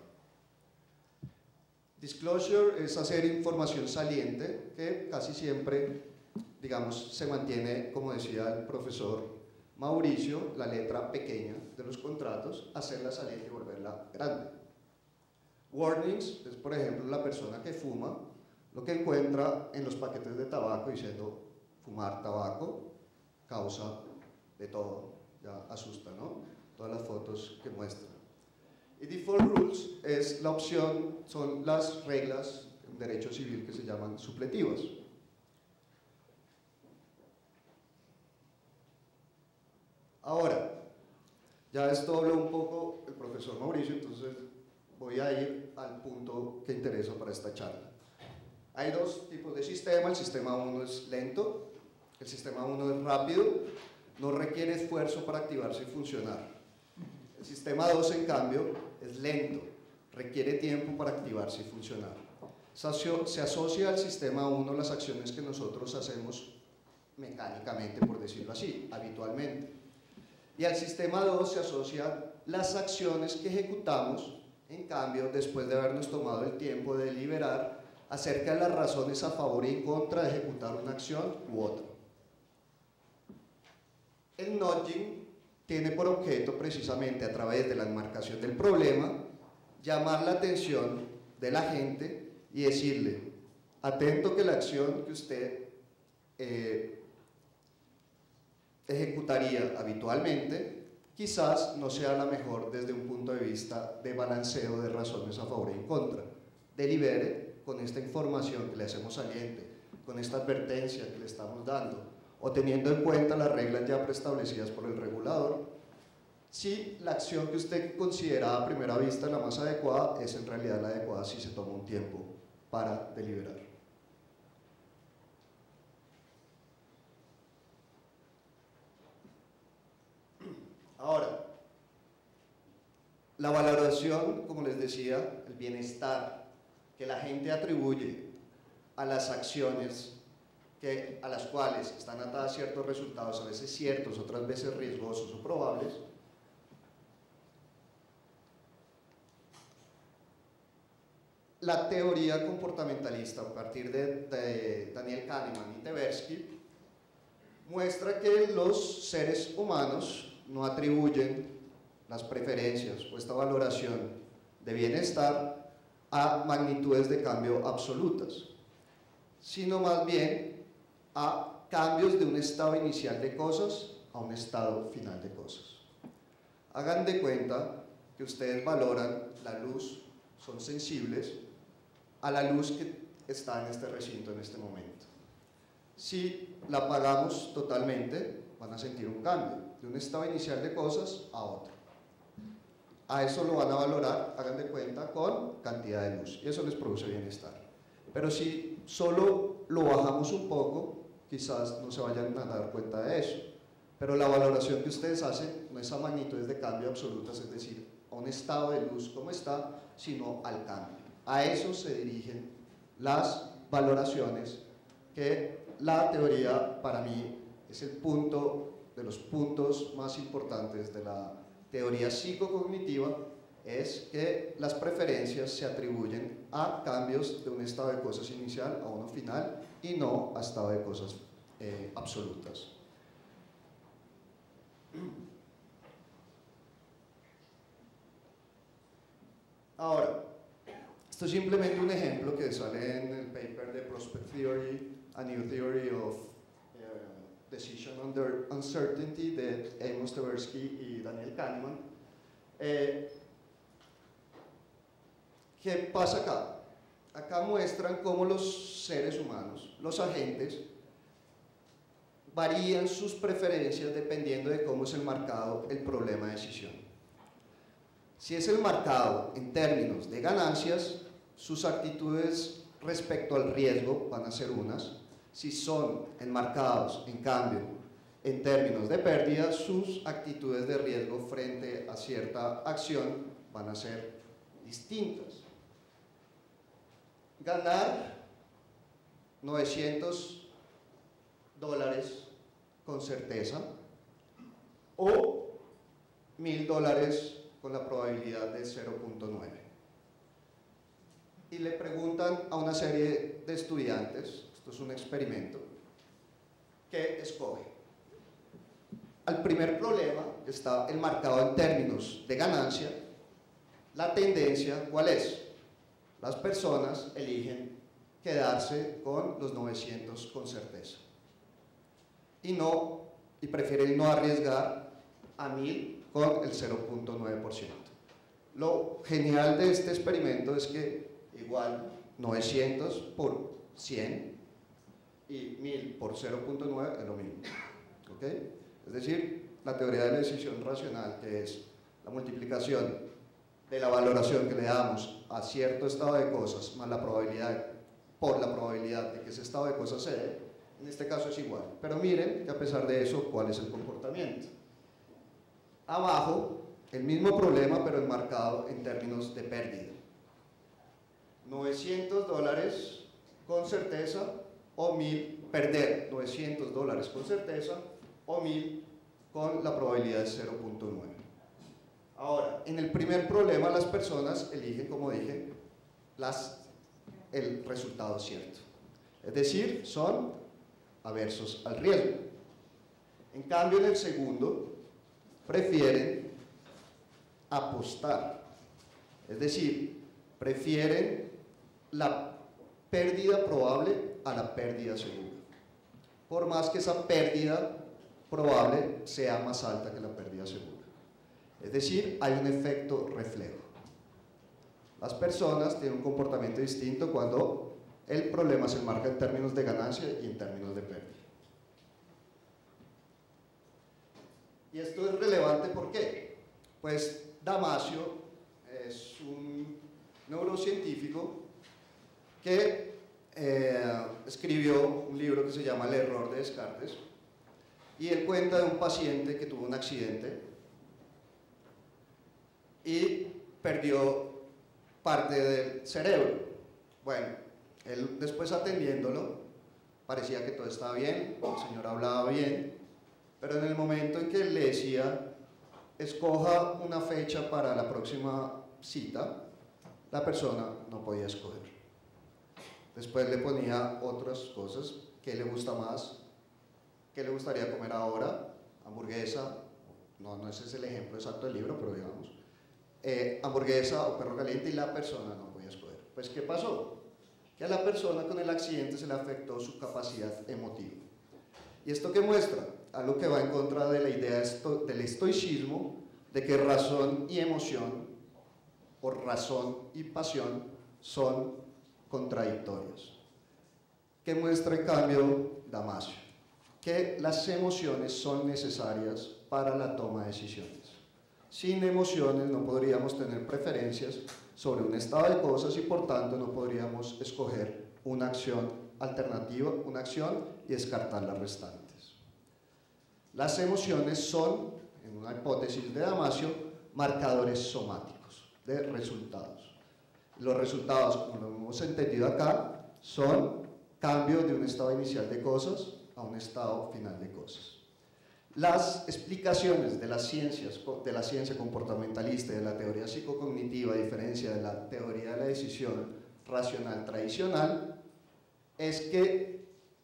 Disclosure es hacer información saliente que casi siempre, digamos, se mantiene, como decía el profesor Mauricio, la letra pequeña de los contratos, hacerla saliente y volverla grande. Warnings es, por ejemplo, la persona que fuma, lo que encuentra en los paquetes de tabaco diciendo fumar tabaco causa de todo, ya asusta, ¿no? Todas las fotos que muestran. Y default rules es la opción, son las reglas en derecho civil que se llaman supletivas. Ahora, ya esto habló un poco el profesor Mauricio, entonces voy a ir al punto que interesa para esta charla. Hay dos tipos de sistema, el sistema uno es lento, el sistema uno es rápido, no requiere esfuerzo para activarse y funcionar. El sistema dos, en cambio, es lento, requiere tiempo para activarse y funcionar. Se asocia al sistema uno las acciones que nosotros hacemos mecánicamente, por decirlo así, habitualmente. Y al sistema dos se asocian las acciones que ejecutamos, en cambio, después de habernos tomado el tiempo de deliberar acerca de las razones a favor y en contra de ejecutar una acción u otra. El nudging tiene por objeto, precisamente a través de la enmarcación del problema, llamar la atención de la gente y decirle, atento que la acción que usted eh, ejecutaría habitualmente, quizás no sea la mejor desde un punto de vista de balanceo de razones a favor y en contra. Delibere con esta información que le hacemos saliente, con esta advertencia que le estamos dando, o teniendo en cuenta las reglas ya preestablecidas por el regulador, si la acción que usted consideraba a primera vista la más adecuada es en realidad la adecuada si se toma un tiempo para deliberar. La valoración, como les decía, el bienestar que la gente atribuye a las acciones que, a las cuales están atadas ciertos resultados, a veces ciertos, otras veces riesgosos o probables, la teoría comportamentalista a partir de, de Daniel Kahneman y Tversky muestra que los seres humanos no atribuyen las preferencias o esta valoración de bienestar a magnitudes de cambio absolutas, sino más bien a cambios de un estado inicial de cosas a un estado final de cosas. Hagan de cuenta que ustedes valoran la luz, son sensibles a la luz que está en este recinto en este momento. Si la apagamos totalmente, van a sentir un cambio de un estado inicial de cosas a otro. A eso lo van a valorar, hagan de cuenta, con cantidad de luz, y eso les produce bienestar. Pero si solo lo bajamos un poco, quizás no se vayan a dar cuenta de eso. Pero la valoración que ustedes hacen no es a magnitudes de cambio absolutas, es decir, a un estado de luz como está, sino al cambio. A eso se dirigen las valoraciones que la teoría, para mí, es el punto de los puntos más importantes de la teoría psicocognitiva, es que las preferencias se atribuyen a cambios de un estado de cosas inicial a uno final y no a estado de cosas eh, absolutas. Ahora, esto es simplemente un ejemplo que sale en el paper de Prospect Theory, A New Theory of uh, Decision Under Uncertainty de Amos Tversky y Daniel Kahneman. Eh, ¿Qué pasa acá? Acá muestran cómo los seres humanos, los agentes, varían sus preferencias dependiendo de cómo es enmarcado el problema de decisión. Si es enmarcado en términos de ganancias, sus actitudes respecto al riesgo van a ser unas. Si son enmarcados, en cambio, en términos de pérdida, sus actitudes de riesgo frente a cierta acción van a ser distintas. Ganar novecientos dólares con certeza o mil dólares con la probabilidad de cero punto nueve. Y le preguntan a una serie de estudiantes, esto es un experimento, ¿qué escoge? Al primer problema, que está enmarcado en términos de ganancia, la tendencia, ¿cuál es? Las personas eligen quedarse con los novecientos con certeza y, no, y prefieren no arriesgar a mil con el cero punto nueve por ciento. Lo genial de este experimento es que igual novecientos por cien y mil por cero punto nueve es lo mismo. ¿Okay? Es decir, la teoría de la decisión racional, que es la multiplicación de la valoración que le damos a cierto estado de cosas más la probabilidad por la probabilidad de que ese estado de cosas se dé, en este caso es igual. Pero miren que a pesar de eso, ¿cuál es el comportamiento? Abajo, el mismo problema pero enmarcado en términos de pérdida. novecientos dólares con certeza o mil, perder novecientos dólares con certeza o mil con la probabilidad de cero punto nueve. Ahora, en el primer problema las personas eligen, como dije, las, el resultado cierto. Es decir, son aversos al riesgo. En cambio, en el segundo, prefieren apostar. Es decir, prefieren la pérdida probable a la pérdida segura. Por más que esa pérdida probable sea más alta que la pérdida segura. Es decir, hay un efecto reflejo. Las personas tienen un comportamiento distinto cuando el problema se enmarca en términos de ganancia y en términos de pérdida. Y esto es relevante, ¿por qué? Pues Damasio es un neurocientífico que eh, escribió un libro que se llama El error de Descartes, y él cuenta de un paciente que tuvo un accidente y perdió parte del cerebro. Bueno, él después atendiéndolo, parecía que todo estaba bien, el señor hablaba bien, pero en el momento en que le decía, escoja una fecha para la próxima cita, la persona no podía escoger. Después le ponía otras cosas, ¿qué le gusta más? ¿Qué le gustaría comer ahora? Hamburguesa, no, no ese es el ejemplo exacto del libro, pero digamos, eh, hamburguesa o perro caliente, y la persona no podía escoger. Pues, ¿qué pasó? Que a la persona con el accidente se le afectó su capacidad emotiva. ¿Y esto qué muestra? Algo que va en contra de la idea esto, del estoicismo, de que razón y emoción, o razón y pasión, son contradictorias. ¿Qué muestra en cambio Damasio? Que las emociones son necesarias para la toma de decisiones. Sin emociones no podríamos tener preferencias sobre un estado de cosas y por tanto no podríamos escoger una acción alternativa, una acción y descartar las restantes. Las emociones son, en una hipótesis de Damasio, marcadores somáticos de resultados. Los resultados, como lo hemos entendido acá, son cambios de un estado inicial de cosas a un estado final de cosas. Las explicaciones de las ciencias, de la ciencia comportamentalista y de la teoría psicocognitiva, a diferencia de la teoría de la decisión racional tradicional, es que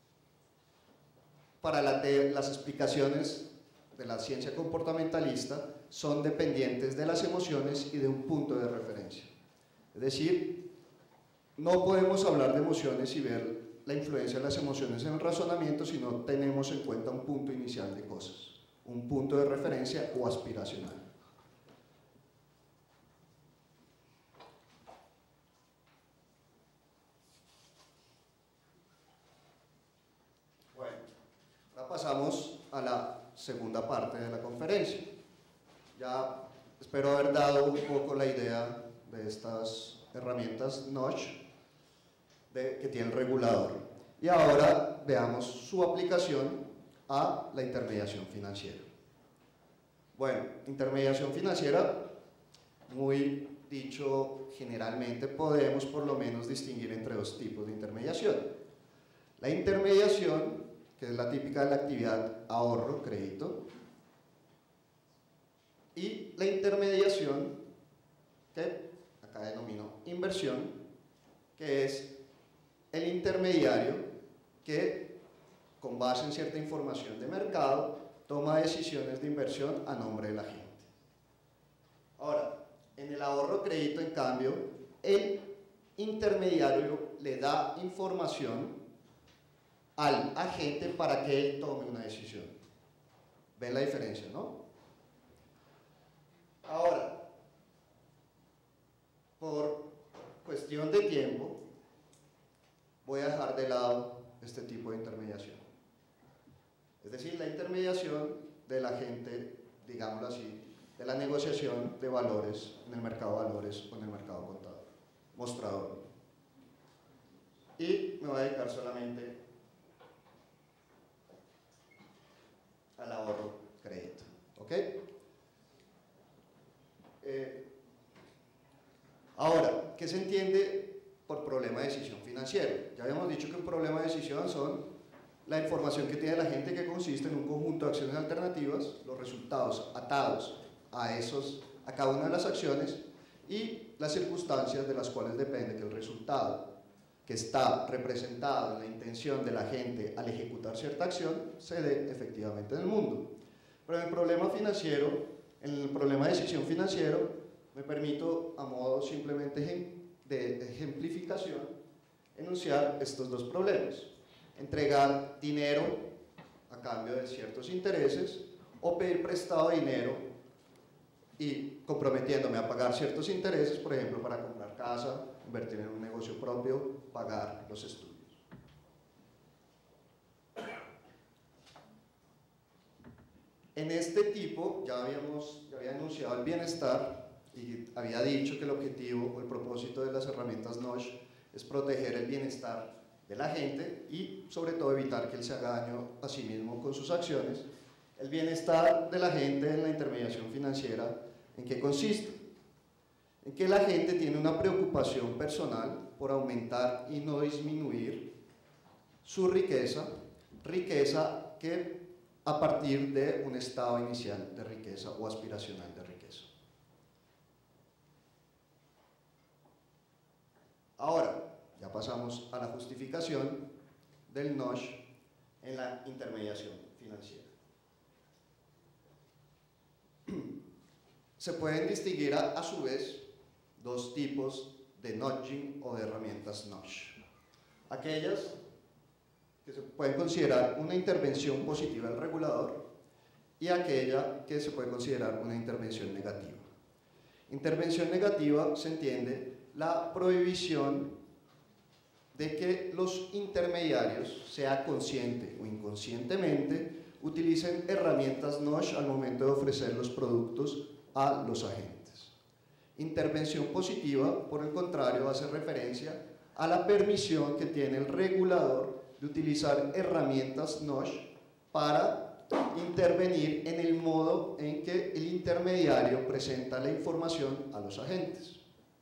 para la las explicaciones de la ciencia comportamentalista son dependientes de las emociones y de un punto de referencia. Es decir, no podemos hablar de emociones y ver la influencia de las emociones en el razonamiento si no tenemos en cuenta un punto inicial de cosas, un punto de referencia o aspiracional. Bueno, ahora pasamos a la segunda parte de la conferencia. Ya espero haber dado un poco la idea de estas herramientas Notch de, que tiene el regulador. Y ahora veamos su aplicación a la intermediación financiera. Bueno, intermediación financiera, muy dicho generalmente, podemos por lo menos distinguir entre dos tipos de intermediación. La intermediación, que es la típica de la actividad ahorro-crédito, y la intermediación, que acá denomino inversión, que es el intermediario que, con base en cierta información de mercado, toma decisiones de inversión a nombre de la gente. Ahora, en el ahorro-crédito, en cambio, el intermediario le da información al agente para que él tome una decisión. ¿Ven la diferencia, no? Ahora, por cuestión de tiempo, voy a dejar de lado este tipo de intermediación. Es decir, la intermediación del agente, digámoslo así, de la negociación de valores en el mercado de valores o en el mercado contador, mostrador. Y me voy a dedicar solamente al ahorro crédito. ¿Ok? Eh, ahora, ¿qué se entiende por problema de decisión financiero? Ya habíamos dicho que un problema de decisión son la información que tiene la gente, que consiste en un conjunto de acciones alternativas, los resultados atados a, esos, a cada una de las acciones y las circunstancias de las cuales depende que el resultado que está representado en la intención de la gente al ejecutar cierta acción se dé efectivamente en el mundo. Pero en el problema financiero, en el problema de decisión financiero, me permito, a modo simplemente de ejemplificación, enunciar estos dos problemas: entregar dinero a cambio de ciertos intereses o pedir prestado dinero y comprometiéndome a pagar ciertos intereses, por ejemplo, para comprar casa, invertir en un negocio propio, pagar los estudios. En este tipo, ya habíamos, ya había anunciado el bienestar y había dicho que el objetivo o el propósito de las herramientas Notch es proteger el bienestar de la gente y sobre todo evitar que él se haga daño a sí mismo con sus acciones. El bienestar de la gente en la intermediación financiera, ¿en qué consiste? en que la gente tiene una preocupación personal por aumentar y no disminuir su riqueza, riqueza que a partir de un estado inicial de riqueza o aspiracional de riqueza. Ahora, ya pasamos a la justificación del Nosh en la intermediación financiera. Se pueden distinguir a, a su vez dos tipos de nudging o de herramientas Nosh. Aquellas que se pueden considerar una intervención positiva del regulador y aquella que se puede considerar una intervención negativa. Intervención negativa se entiende la prohibición de que los intermediarios, sea consciente o inconscientemente, utilicen herramientas Nosh al momento de ofrecer los productos a los agentes. Intervención positiva, por el contrario, hace referencia a la permisión que tiene el regulador de utilizar herramientas Nosh para intervenir en el modo en que el intermediario presenta la información a los agentes.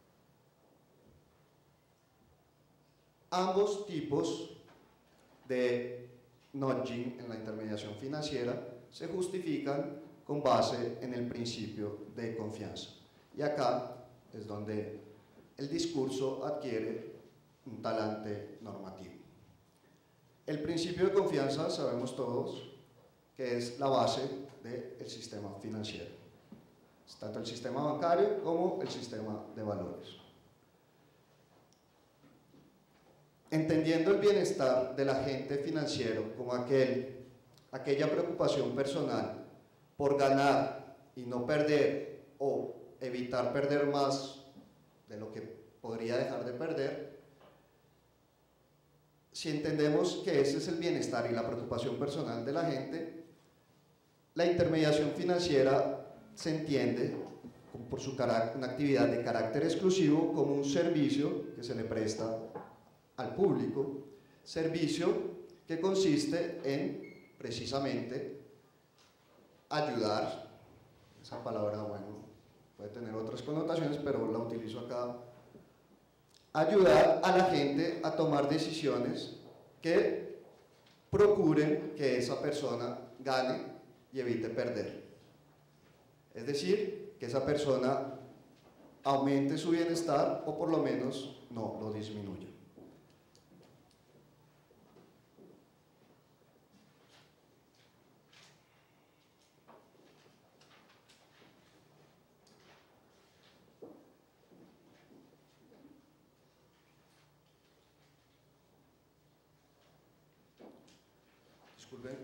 Ambos tipos de nudging en la intermediación financiera se justifican con base en el principio de confianza. Y acá es donde el discurso adquiere un talante normativo. El principio de confianza, sabemos todos, que es la base del sistema financiero, tanto el sistema bancario como el sistema de valores. Entendiendo el bienestar del agente financiero como aquel, aquella preocupación personal por ganar y no perder o evitar perder más de lo que podría dejar de perder, si entendemos que ese es el bienestar y la preocupación personal de la gente, la intermediación financiera se entiende por su carácter, una actividad de carácter exclusivo como un servicio que se le presta al público, servicio que consiste en precisamente ayudar, esa palabra, bueno, puede tener otras connotaciones, pero la utilizo acá, ayudar a la gente a tomar decisiones que procuren que esa persona gane y evite perder. Es decir, que esa persona aumente su bienestar o por lo menos no lo disminuya. Disculpen,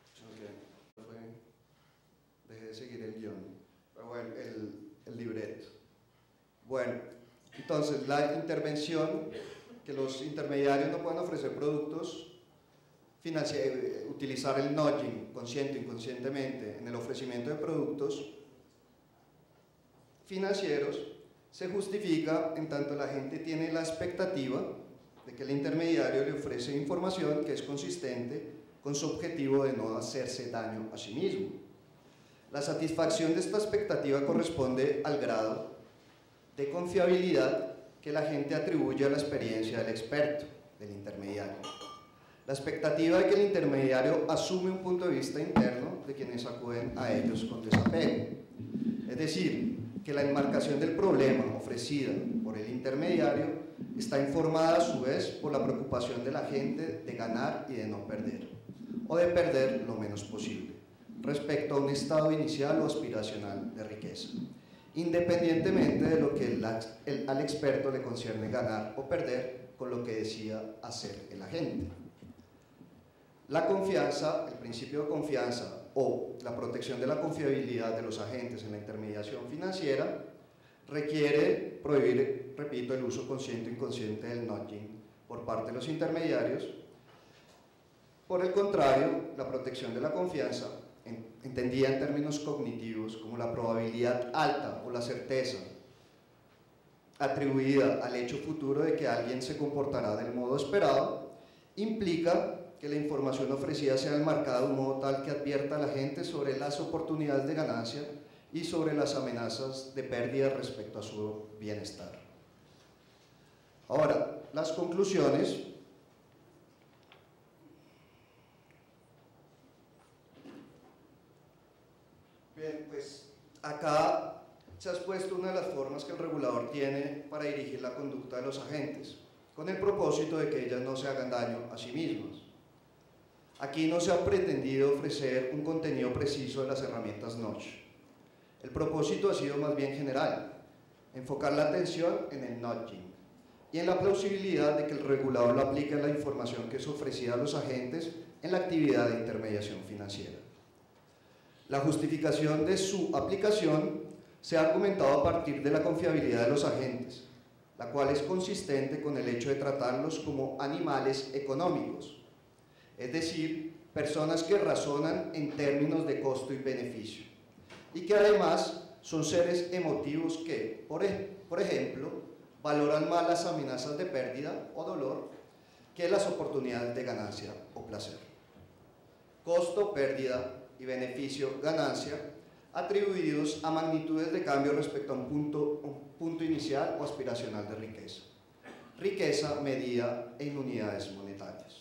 dejé de seguir el guión, pero bueno, el, el libreto. Bueno, entonces la intervención, que los intermediarios no pueden ofrecer productos financieros, utilizar el nudging consciente o inconscientemente en el ofrecimiento de productos financieros, se justifica en tanto la gente tiene la expectativa de que el intermediario le ofrece información que es consistente con su objetivo de no hacerse daño a sí mismo. La satisfacción de esta expectativa corresponde al grado de confiabilidad que la gente atribuye a la experiencia del experto, del intermediario. La expectativa de que el intermediario asume un punto de vista interno de quienes acuden a ellos con desapego. Es decir, que la enmarcación del problema ofrecida por el intermediario está informada a su vez por la preocupación de la gente de ganar y de no perder, o de perder lo menos posible, respecto a un estado inicial o aspiracional de riqueza, independientemente de lo que el, el, al experto le concierne ganar o perder con lo que decida hacer el agente. La confianza, el principio de confianza o la protección de la confiabilidad de los agentes en la intermediación financiera requiere prohibir, repito, el uso consciente o inconsciente del nudging por parte de los intermediarios. Por el contrario, la protección de la confianza, entendida en términos cognitivos como la probabilidad alta o la certeza atribuida al hecho futuro de que alguien se comportará del modo esperado, implica que la información ofrecida sea enmarcada de un modo tal que advierta a la gente sobre las oportunidades de ganancia y sobre las amenazas de pérdida respecto a su bienestar. Ahora, las conclusiones. Bien, pues acá se ha expuesto una de las formas que el regulador tiene para dirigir la conducta de los agentes, con el propósito de que ellas no se hagan daño a sí mismas. Aquí no se ha pretendido ofrecer un contenido preciso de las herramientas Notch. El propósito ha sido más bien general, enfocar la atención en el nudging y en la plausibilidad de que el regulador lo aplique a la información que es ofrecida a los agentes en la actividad de intermediación financiera. La justificación de su aplicación se ha argumentado a partir de la confiabilidad de los agentes, la cual es consistente con el hecho de tratarlos como animales económicos, es decir, personas que razonan en términos de costo y beneficio, y que además son seres emotivos que, por, por ejemplo, valoran más las amenazas de pérdida o dolor que las oportunidades de ganancia o placer. Costo, pérdida y beneficio, ganancia, atribuidos a magnitudes de cambio respecto a un punto, un punto inicial o aspiracional de riqueza. Riqueza medida en unidades monetarias.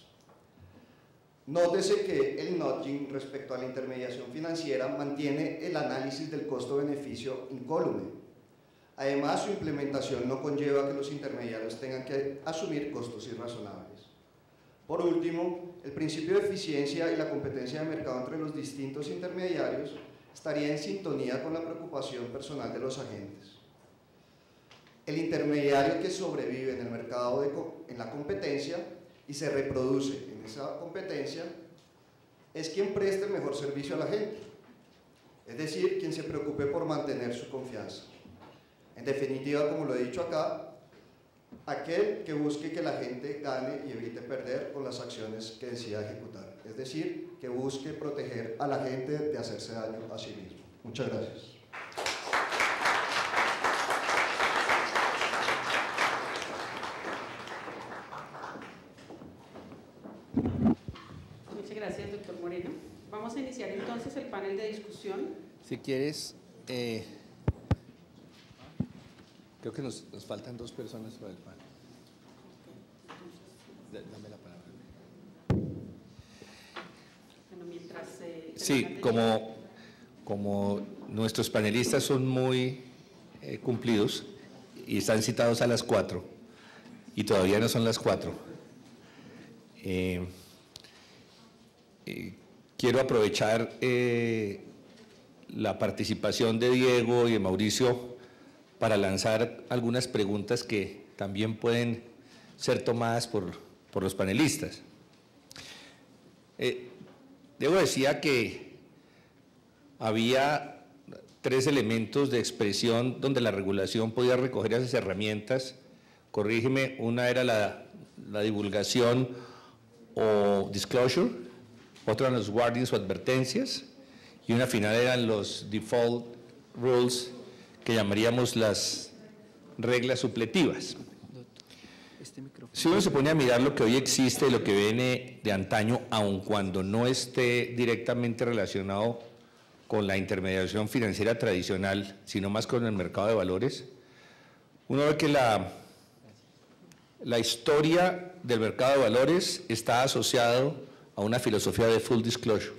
Nótese que el nudging respecto a la intermediación financiera mantiene el análisis del costo-beneficio incólume. Además, su implementación no conlleva que los intermediarios tengan que asumir costos irrazonables. Por último, el principio de eficiencia y la competencia de mercado entre los distintos intermediarios estaría en sintonía con la preocupación personal de los agentes. El intermediario que sobrevive en el mercado de, en la competencia y se reproduce en esa competencia es quien preste el mejor servicio a la gente, es decir, quien se preocupe por mantener su confianza. En definitiva, como lo he dicho acá, aquel que busque que la gente gane y evite perder con las acciones que decida ejecutar, es decir, que busque proteger a la gente de hacerse daño a sí mismo. Muchas gracias. Muchas gracias, doctor Moreno. Vamos a iniciar entonces el panel de discusión. Si quieres, eh, creo que nos, nos faltan dos personas para el panel. Dame la palabra. Bueno, mientras, eh, sí, como, como nuestros panelistas son muy eh, cumplidos y están citados a las cuatro y todavía no son las cuatro, eh, eh, quiero aprovechar eh, la participación de Diego y de Mauricio para lanzar algunas preguntas que también pueden ser tomadas por, por los panelistas. Eh, Diego decía que había tres elementos de expresión donde la regulación podía recoger esas herramientas. Corrígeme, una era la, la divulgación o disclosure, otra eran los warnings o advertencias, y una final eran los default rules, que llamaríamos las reglas supletivas. Si uno se pone a mirar lo que hoy existe y lo que viene de antaño, aun cuando no esté directamente relacionado con la intermediación financiera tradicional, sino más con el mercado de valores, uno ve que la, la historia del mercado de valores está asociado a una filosofía de full disclosure.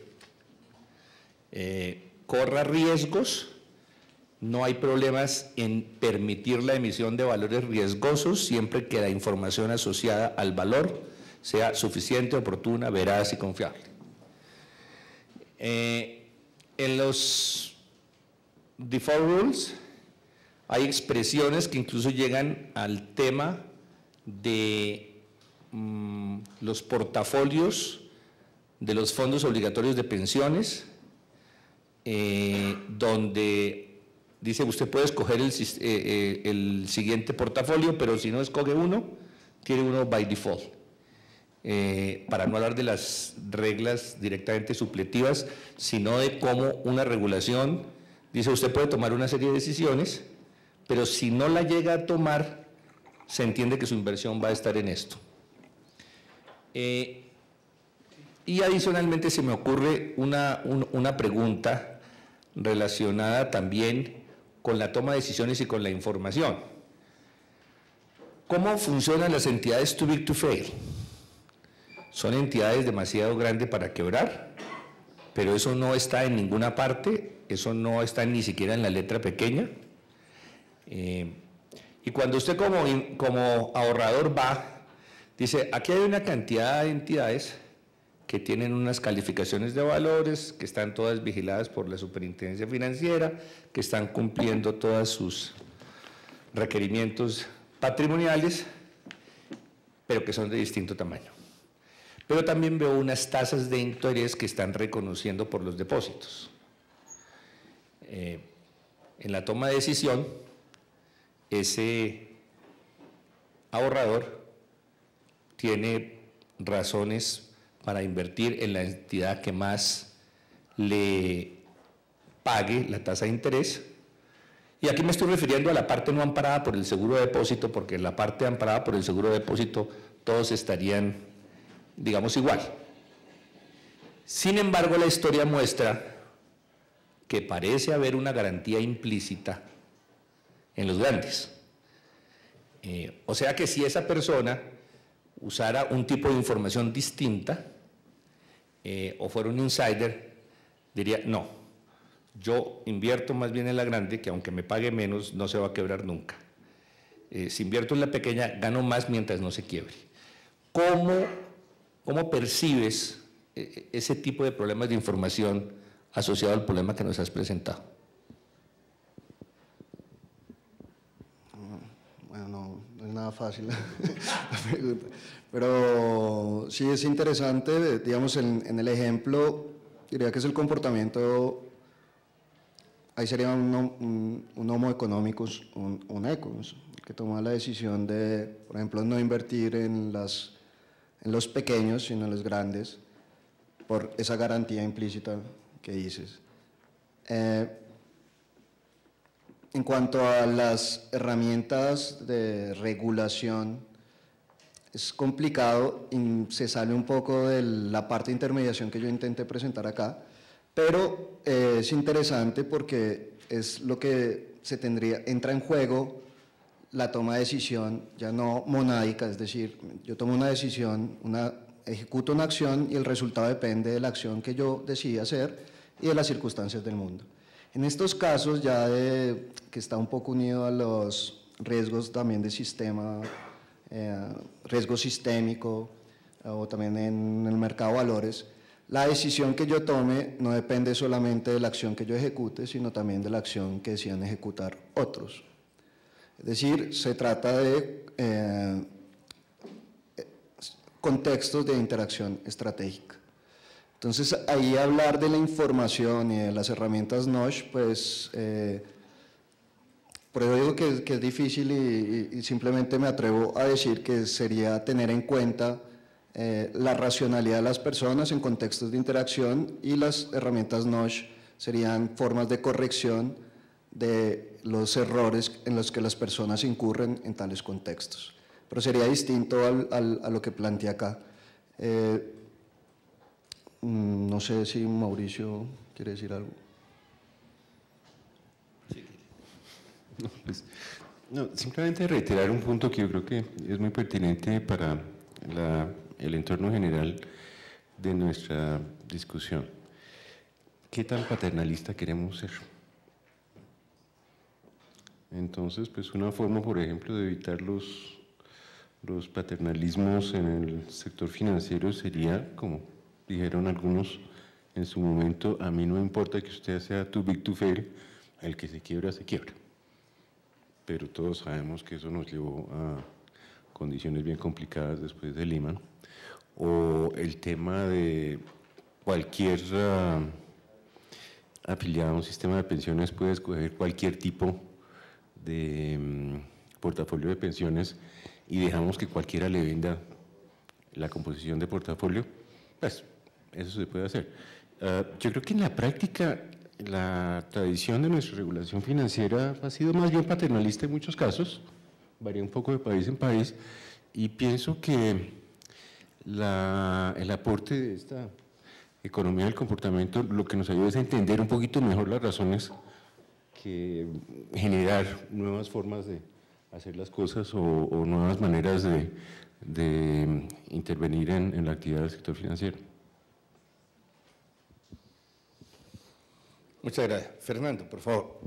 Eh, corra riesgos, no hay problemas en permitir la emisión de valores riesgosos siempre que la información asociada al valor sea suficiente, oportuna, veraz y confiable. Eh, en los default rules hay expresiones que incluso llegan al tema de mm, los portafolios de los fondos obligatorios de pensiones, eh, donde dice, usted puede escoger el, eh, eh, el siguiente portafolio, pero si no escoge uno, tiene uno by default. Eh, para no hablar de las reglas directamente supletivas, sino de cómo una regulación dice, usted puede tomar una serie de decisiones, pero si no la llega a tomar, se entiende que su inversión va a estar en esto. Eh, y adicionalmente se me ocurre una, un, una pregunta relacionada también con la toma de decisiones y con la información. ¿Cómo funcionan las entidades too big to fail? Son entidades demasiado grandes para quebrar, pero eso no está en ninguna parte, eso no está ni siquiera en la letra pequeña. Eh, y cuando usted como, como ahorrador va, dice, aquí hay una cantidad de entidades que tienen unas calificaciones de valores, que están todas vigiladas por la Superintendencia Financiera, que están cumpliendo todos sus requerimientos patrimoniales, pero que son de distinto tamaño. Pero también veo unas tasas de interés que están reconociendo por los depósitos. Eh, en la toma de decisión, ese ahorrador tiene razones para invertir en la entidad que más le pague la tasa de interés. Y aquí me estoy refiriendo a la parte no amparada por el seguro de depósito, porque en la parte amparada por el seguro de depósito todos estarían, digamos, igual. Sin embargo, la historia muestra que parece haber una garantía implícita en los grandes. Eh, o sea que si esa persona usara un tipo de información distinta eh, o fuera un insider, diría, no, yo invierto más bien en la grande, que aunque me pague menos, no se va a quebrar nunca. Eh, si invierto en la pequeña, gano más mientras no se quiebre. ¿Cómo, cómo percibes eh, ese tipo de problemas de información asociado al problema que nos has presentado? Bueno, no, no es nada fácil la pregunta, pero sí es interesante, digamos, en, en el ejemplo, diría que es el comportamiento, ahí sería un, un, un homo economicus, un, un ecos, que toma la decisión de, por ejemplo, no invertir en, las, en los pequeños, sino en los grandes, por esa garantía implícita que dices. Eh, en cuanto a las herramientas de regulación, es complicado y se sale un poco de la parte de intermediación que yo intenté presentar acá, pero eh, es interesante porque es lo que se tendría, entra en juego la toma de decisión ya no monádica, es decir, yo tomo una decisión, una, ejecuto una acción y el resultado depende de la acción que yo decidí hacer y de las circunstancias del mundo. En estos casos ya de, que está un poco unido a los riesgos también de sistema, eh, riesgo sistémico eh, o también en el mercado de valores, la decisión que yo tome no depende solamente de la acción que yo ejecute, sino también de la acción que decidan ejecutar otros. Es decir, se trata de eh, contextos de interacción estratégica. Entonces, ahí hablar de la información y de las herramientas Nosh, pues, eh, por eso digo que, que es difícil y, y, y simplemente me atrevo a decir que sería tener en cuenta eh, la racionalidad de las personas en contextos de interacción, y las herramientas Nosh serían formas de corrección de los errores en los que las personas incurren en tales contextos. Pero sería distinto al, al, a lo que plantea acá. Eh, No sé si Mauricio quiere decir algo. No, pues, no, simplemente reiterar un punto que yo creo que es muy pertinente para la, el entorno general de nuestra discusión. ¿Qué tan paternalista queremos ser? Entonces, pues una forma, por ejemplo, de evitar los, los paternalismos en el sector financiero sería, como dijeron algunos en su momento, a mí no me importa que usted sea too big to fail, el que se quiebra, se quiebra. Pero todos sabemos que eso nos llevó a condiciones bien complicadas después de Lehman. O el tema de cualquier uh, afiliado a un sistema de pensiones puede escoger cualquier tipo de um, portafolio de pensiones y dejamos que cualquiera le venda la composición de portafolio, pues eso se puede hacer. Uh, yo creo que en la práctica la tradición de nuestra regulación financiera ha sido más bien paternalista en muchos casos, varía un poco de país en país, y pienso que la, el aporte de esta economía del comportamiento lo que nos ayuda es a entender un poquito mejor las razones que generar nuevas formas de hacer las cosas o, o nuevas maneras de, de intervenir en, en la actividad del sector financiero. Muchas gracias. Fernando, por favor.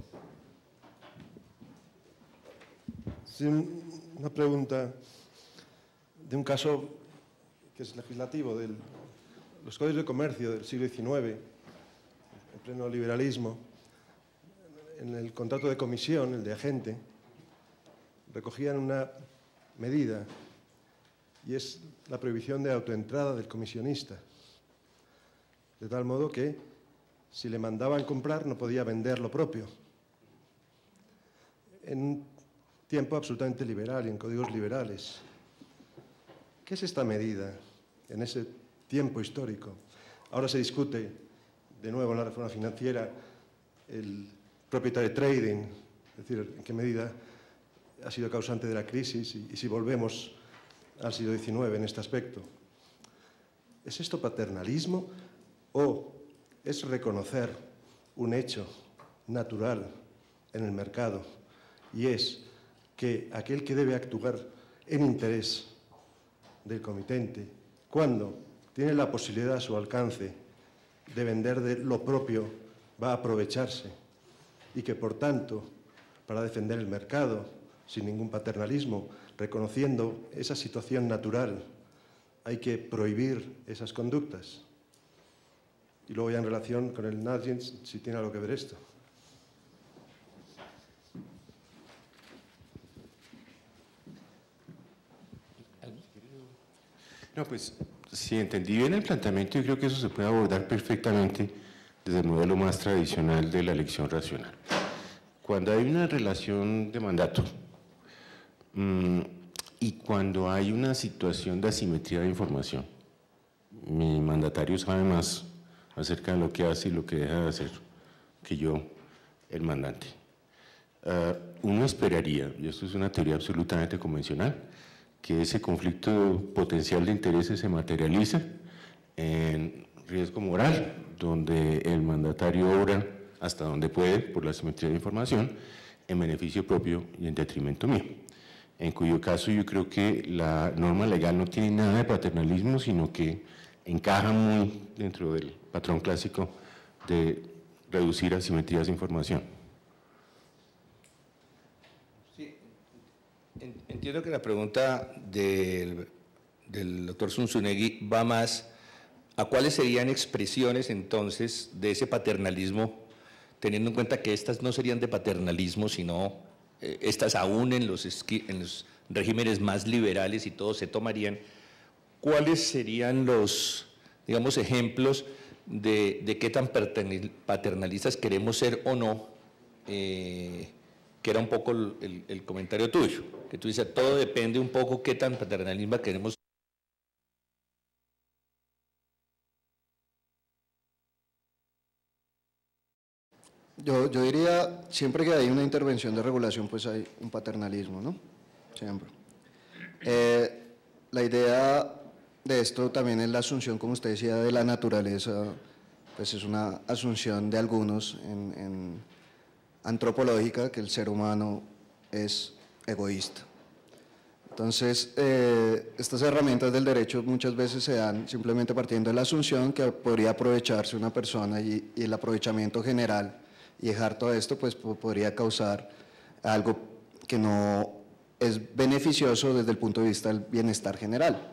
Sí, una pregunta de un caso que es legislativo, de los códigos de comercio del siglo diecinueve, en pleno liberalismo. En el contrato de comisión, el de agente, recogían una medida y es la prohibición de autoentrada del comisionista, de tal modo que si le mandaban comprar no podía vender lo propio. En un tiempo absolutamente liberal y en códigos liberales. ¿Qué es esta medida en ese tiempo histórico? Ahora se discute de nuevo en la reforma financiera el proprietary trading, es decir, en qué medida ha sido causante de la crisis y, y si volvemos al siglo diecinueve en este aspecto. ¿Es esto paternalismo o es reconocer un hecho natural en el mercado y es que aquel que debe actuar en interés del comitente, cuando tiene la posibilidad a su alcance de vender de lo propio, va a aprovecharse y que, por tanto, para defender el mercado, sin ningún paternalismo, reconociendo esa situación natural, hay que prohibir esas conductas? Y luego ya en relación con el nudging, si tiene algo que ver esto. No, pues, si entendí bien el planteamiento, yo creo que eso se puede abordar perfectamente desde el modelo más tradicional de la elección racional. Cuando hay una relación de mandato mmm, y cuando hay una situación de asimetría de información, mi mandatario sabe más acerca de lo que hace y lo que deja de hacer que yo, el mandante. Uh, uno esperaría, y esto es una teoría absolutamente convencional, que ese conflicto potencial de intereses se materialice en riesgo moral, donde el mandatario obra hasta donde puede por la asimetría de información en beneficio propio y en detrimento mío. En cuyo caso yo creo que la norma legal no tiene nada de paternalismo, sino que encaja muy dentro del patrón clásico de reducir asimetrías de información. Sí, entiendo que la pregunta del, del doctor Zunzunegui va más a cuáles serían expresiones entonces de ese paternalismo, teniendo en cuenta que estas no serían de paternalismo, sino eh, estas aún en los, en los regímenes más liberales y todos se tomarían. ¿Cuáles serían los, digamos, ejemplos de, de qué tan paternalistas queremos ser o no? Eh, que era un poco el, el, el comentario tuyo, que tú dices, todo depende un poco qué tan paternalismo queremos. Yo, yo diría, siempre que hay una intervención de regulación, pues hay un paternalismo, ¿no? Siempre. Eh, la idea de esto también es la asunción, como usted decía, de la naturaleza, pues es una asunción de algunos en, en antropológica, que el ser humano es egoísta. Entonces, eh, estas herramientas del derecho muchas veces se dan simplemente partiendo de la asunción que podría aprovecharse una persona y, y el aprovechamiento general y dejar todo esto, pues podría causar algo que no es beneficioso desde el punto de vista del bienestar general.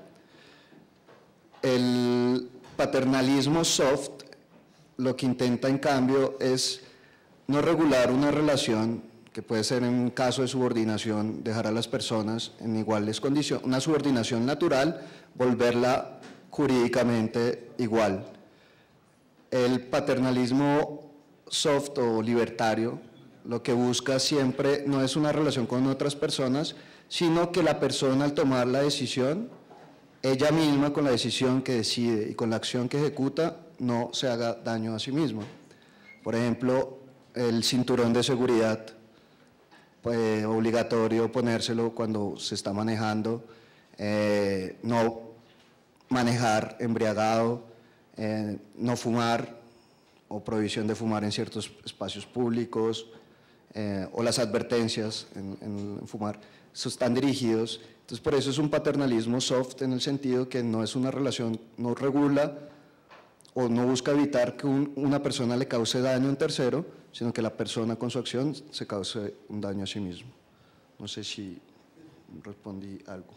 El paternalismo soft lo que intenta en cambio es no regular una relación que puede ser en un caso de subordinación, dejar a las personas en iguales condiciones, una subordinación natural, volverla jurídicamente igual. El paternalismo soft o libertario lo que busca siempre no es una relación con otras personas, sino que la persona al tomar la decisión, ella misma con la decisión que decide y con la acción que ejecuta, no se haga daño a sí misma. Por ejemplo, el cinturón de seguridad, pues, obligatorio ponérselo cuando se está manejando, eh, no manejar embriagado, eh, no fumar o prohibición de fumar en ciertos espacios públicos, eh, o las advertencias en, en fumar, eso están dirigidos. Entonces, por eso es un paternalismo soft, en el sentido que no es una relación, no regula o no busca evitar que un, una persona le cause daño a un tercero, sino que la persona con su acción se cause un daño a sí mismo. No sé si respondí algo.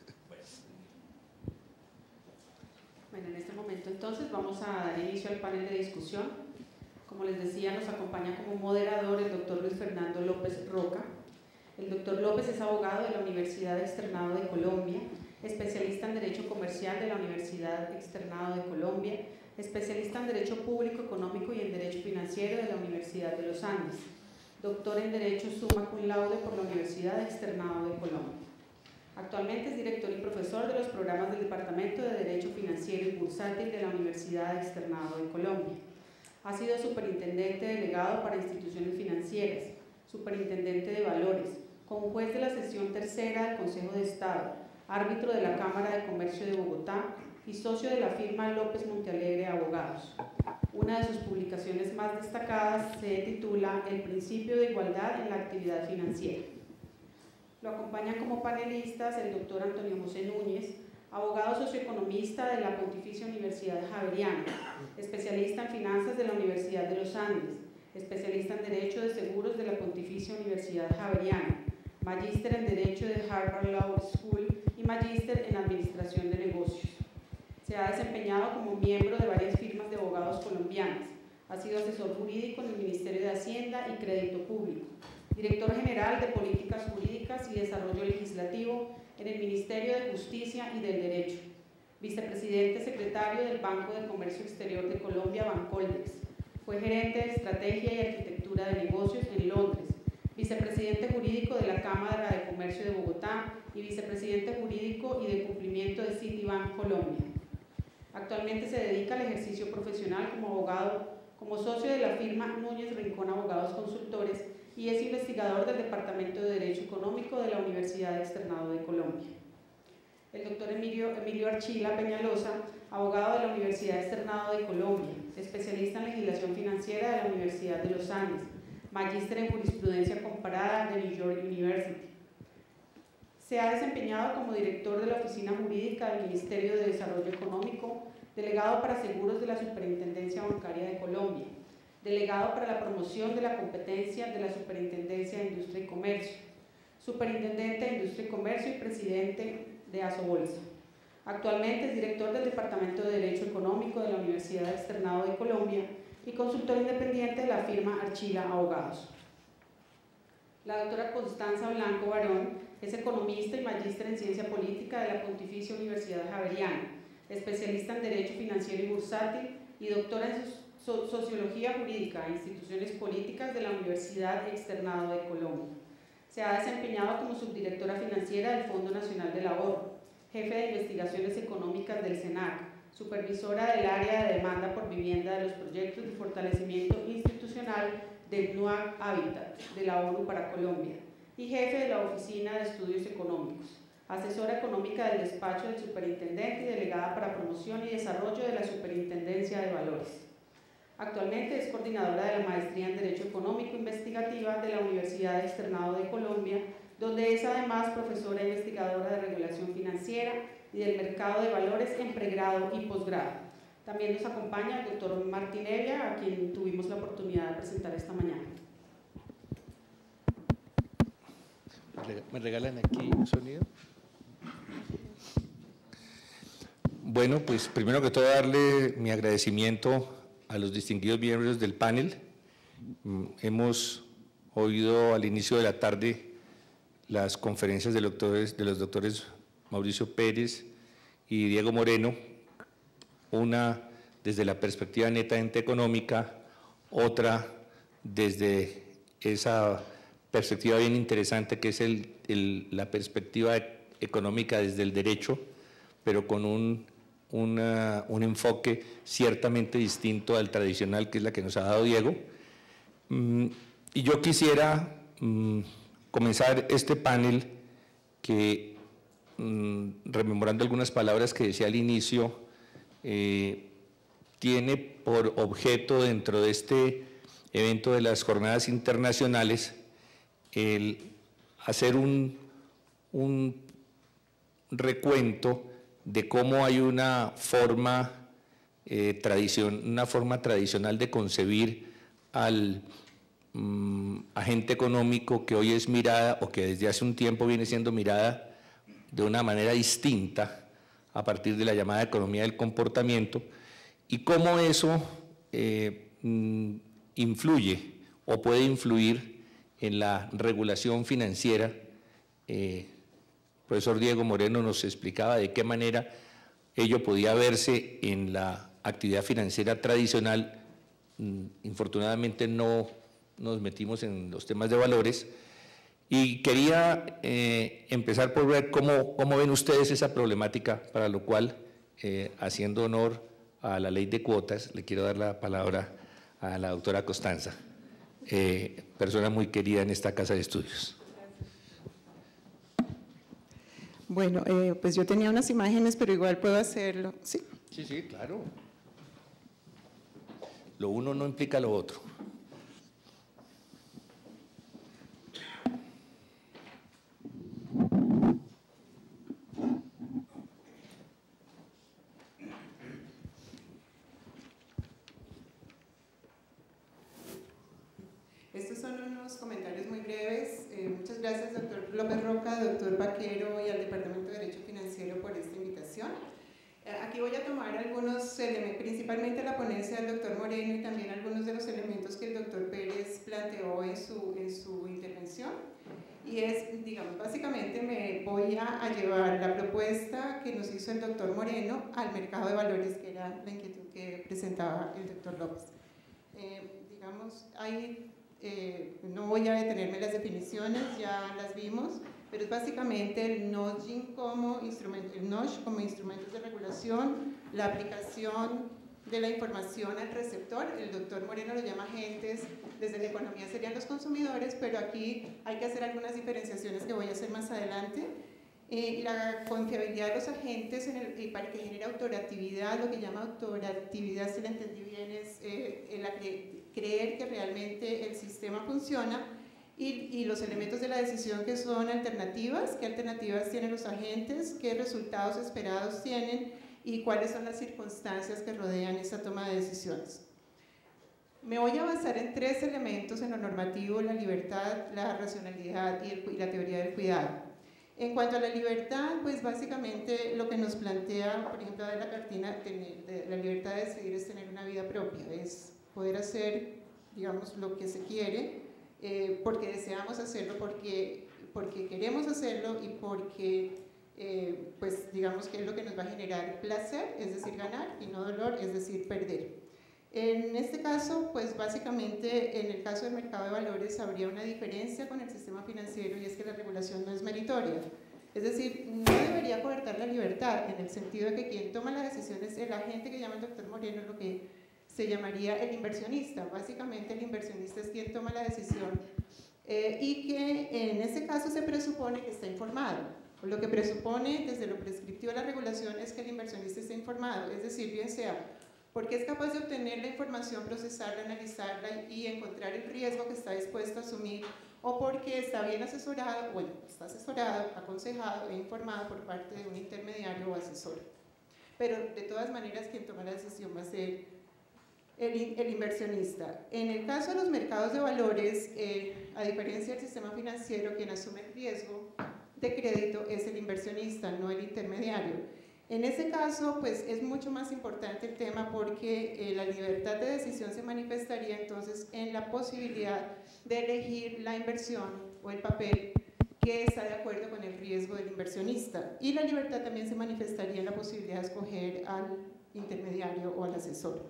Bueno, en este momento entonces vamos a dar inicio al panel de discusión. Como les decía, nos acompaña como moderador el doctor Luis Fernando López Roca. El doctor López es abogado de la Universidad Externado de Colombia, especialista en Derecho Comercial de la Universidad Externado de Colombia, especialista en Derecho Público, Económico y en Derecho Financiero de la Universidad de los Andes, doctor en Derecho summa cum laude por la Universidad Externado de Colombia. Actualmente es director y profesor de los programas del Departamento de Derecho Financiero y Bursátil de la Universidad Externado de Colombia. Ha sido superintendente delegado para instituciones financieras, superintendente de valores, conjuez de la sesión tercera del Consejo de Estado, árbitro de la Cámara de Comercio de Bogotá y socio de la firma López Montealegre Abogados. Una de sus publicaciones más destacadas se titula El principio de igualdad en la actividad financiera. Lo acompañan como panelistas el doctor Antonio José Núñez, abogado socioeconomista de la Pontificia Universidad Javeriana, especialista en finanzas de la Universidad de los Andes, especialista en Derecho de Seguros de la Pontificia Universidad Javeriana, magíster en Derecho de Harvard Law School y magíster en Administración de Negocios. Se ha desempeñado como miembro de varias firmas de abogados colombianas. Ha sido asesor jurídico en el Ministerio de Hacienda y Crédito Público, director general de Políticas Jurídicas y Desarrollo Legislativo en el Ministerio de Justicia y del Derecho, vicepresidente secretario del Banco de Comercio Exterior de Colombia, Bancoldex. Fue gerente de Estrategia y Arquitectura de Negocios en Londres, vicepresidente jurídico de la Cámara de Comercio de Bogotá y vicepresidente jurídico y de cumplimiento de Citibank Colombia. Actualmente se dedica al ejercicio profesional como abogado, como socio de la firma Núñez Rincón Abogados Consultores y es investigador del Departamento de Derecho Económico de la Universidad Externado de Colombia. El doctor Emilio, Emilio Archila Peñalosa, abogado de la Universidad Externado de Colombia, especialista en legislación financiera de la Universidad de los Andes, magíster en jurisprudencia comparada de New York University. Se ha desempeñado como director de la Oficina Jurídica del Ministerio de Desarrollo Económico, delegado para seguros de la Superintendencia Bancaria de Colombia, delegado para la promoción de la competencia de la Superintendencia de Industria y Comercio, superintendente de Industria y Comercio y presidente de Asobolsa. Actualmente es director del Departamento de Derecho Económico de la Universidad Externado de Colombia y consultor independiente de la firma Archila Abogados. La doctora Constanza Blanco Barón es economista y magíster en Ciencia Política de la Pontificia Universidad Javeriana, especialista en Derecho Financiero y Bursátil y doctora en so Sociología Jurídica e Instituciones Políticas de la Universidad Externado de Colombia. Se ha desempeñado como subdirectora financiera del Fondo Nacional del Ahorro, jefe de investigaciones económicas del SENAC, supervisora del área de demanda por vivienda de los proyectos de fortalecimiento institucional del N U A C Habitat de la ONU para Colombia y jefe de la Oficina de Estudios Económicos, asesora económica del despacho del superintendente y delegada para promoción y desarrollo de la Superintendencia de Valores. Actualmente es coordinadora de la Maestría en Derecho Económico Investigativa de la Universidad Externado de Colombia, donde es además profesora e investigadora de regulación financiera y del mercado de valores en pregrado y posgrado. También nos acompaña el doctor Martín Evia, a quien tuvimos la oportunidad de presentar esta mañana. ¿Me regalan aquí un sonido? Bueno, pues primero que todo darle mi agradecimiento a los distinguidos miembros del panel. Hemos oído al inicio de la tarde las conferencias de los doctores, de los doctores Mauricio Pérez y Diego Moreno, una desde la perspectiva netamente económica, otra desde esa perspectiva bien interesante que es el, el, la perspectiva económica desde el derecho, pero con un, una, un enfoque ciertamente distinto al tradicional que es la que nos ha dado Diego. Y yo quisiera comenzar este panel que, rememorando algunas palabras que decía al inicio, eh, tiene por objeto dentro de este evento de las jornadas internacionales el hacer un, un recuento de cómo hay una forma, eh, tradición, una forma tradicional de concebir al mm, agente económico que hoy es mirada o que desde hace un tiempo viene siendo mirada de una manera distinta a partir de la llamada economía del comportamiento, y cómo eso eh, mm, influye o puede influir en la regulación financiera. Eh, el profesor Diego Moreno nos explicaba de qué manera ello podía verse en la actividad financiera tradicional. Mm, infortunadamente no nos metimos en los temas de valores, y quería eh, empezar por ver cómo, cómo ven ustedes esa problemática, para lo cual, eh, haciendo honor a la ley de cuotas, le quiero dar la palabra a la doctora Costanza, eh, persona muy querida en esta casa de estudios. Bueno, eh, pues yo tenía unas imágenes, pero igual puedo hacerlo, ¿sí? Sí, sí, claro. Lo uno no implica lo otro. Estos son unos comentarios muy breves. Eh, muchas gracias, doctor López Roca, doctor Vaquero y al Departamento de Derecho Financiero por esta invitación. Eh, aquí voy a tomar algunos elementos, principalmente la ponencia del doctor Moreno y también algunos de los elementos que el doctor Pérez planteó en su, en su intervención. Y es, digamos, básicamente me voy a, a llevar la propuesta que nos hizo el doctor Moreno al mercado de valores, que era la inquietud que presentaba el doctor López. Eh, digamos, hay... Eh, no voy a detenerme en las definiciones, ya las vimos, pero es básicamente el nudging como instrumento, el nudge como instrumentos de regulación, la aplicación de la información al receptor. El doctor Moreno lo llama agentes, desde la economía serían los consumidores, pero aquí hay que hacer algunas diferenciaciones que voy a hacer más adelante. Eh, la confiabilidad de los agentes en el, y para que genere autoractividad, lo que llama autoractividad, si la entendí bien, es eh, el creer que realmente el sistema funciona, y, y los elementos de la decisión que son alternativas, qué alternativas tienen los agentes, qué resultados esperados tienen y cuáles son las circunstancias que rodean esa toma de decisiones. Me voy a basar en tres elementos en lo normativo: la libertad, la racionalidad y, el, y la teoría del cuidado. En cuanto a la libertad, pues básicamente lo que nos plantea, por ejemplo, de la cartina, tener, de la libertad de decidir es tener una vida propia, es poder hacer, digamos, lo que se quiere, eh, porque deseamos hacerlo, porque, porque queremos hacerlo y porque, eh, pues, digamos que es lo que nos va a generar placer, es decir, ganar, y no dolor, es decir, perder. En este caso, pues básicamente en el caso del mercado de valores habría una diferencia con el sistema financiero, y es que la regulación no es meritoria. Es decir, no debería coartar la libertad, en el sentido de que quien toma la decisión es el agente que llama el doctor Moreno, lo que se llamaría el inversionista. Básicamente el inversionista es quien toma la decisión eh, y que en este caso se presupone que está informado. Lo que presupone desde lo prescriptivo de la regulación es que el inversionista esté informado, es decir, bien sea porque es capaz de obtener la información, procesarla, analizarla y encontrar el riesgo que está dispuesto a asumir, o porque está bien asesorado, bueno, está asesorado, aconsejado e informado por parte de un intermediario o asesor. Pero de todas maneras quien toma la decisión va a ser el, el inversionista. En el caso de los mercados de valores, eh, a diferencia del sistema financiero, quien asume el riesgo de crédito es el inversionista, no el intermediario. En ese caso, pues es mucho más importante el tema, porque eh, la libertad de decisión se manifestaría entonces en la posibilidad de elegir la inversión o el papel que está de acuerdo con el riesgo del inversionista, y la libertad también se manifestaría en la posibilidad de escoger al intermediario o al asesor.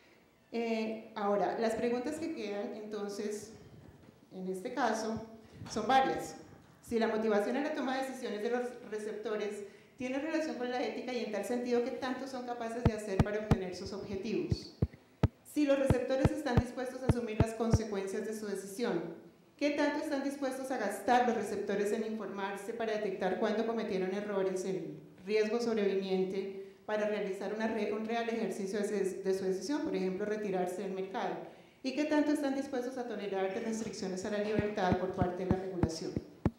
Eh, ahora, las preguntas que quedan entonces en este caso son varias. Si la motivación en la toma de decisiones de los receptores tiene relación con la ética, y en tal sentido, ¿qué tanto son capaces de hacer para obtener sus objetivos? Si los receptores están dispuestos a asumir las consecuencias de su decisión, ¿qué tanto están dispuestos a gastar los receptores en informarse para detectar cuándo cometieron errores, el riesgo sobreviniente, para realizar una re, un real ejercicio de, de su decisión, por ejemplo, retirarse del mercado, y qué tanto están dispuestos a tolerar de restricciones a la libertad por parte de la regulación.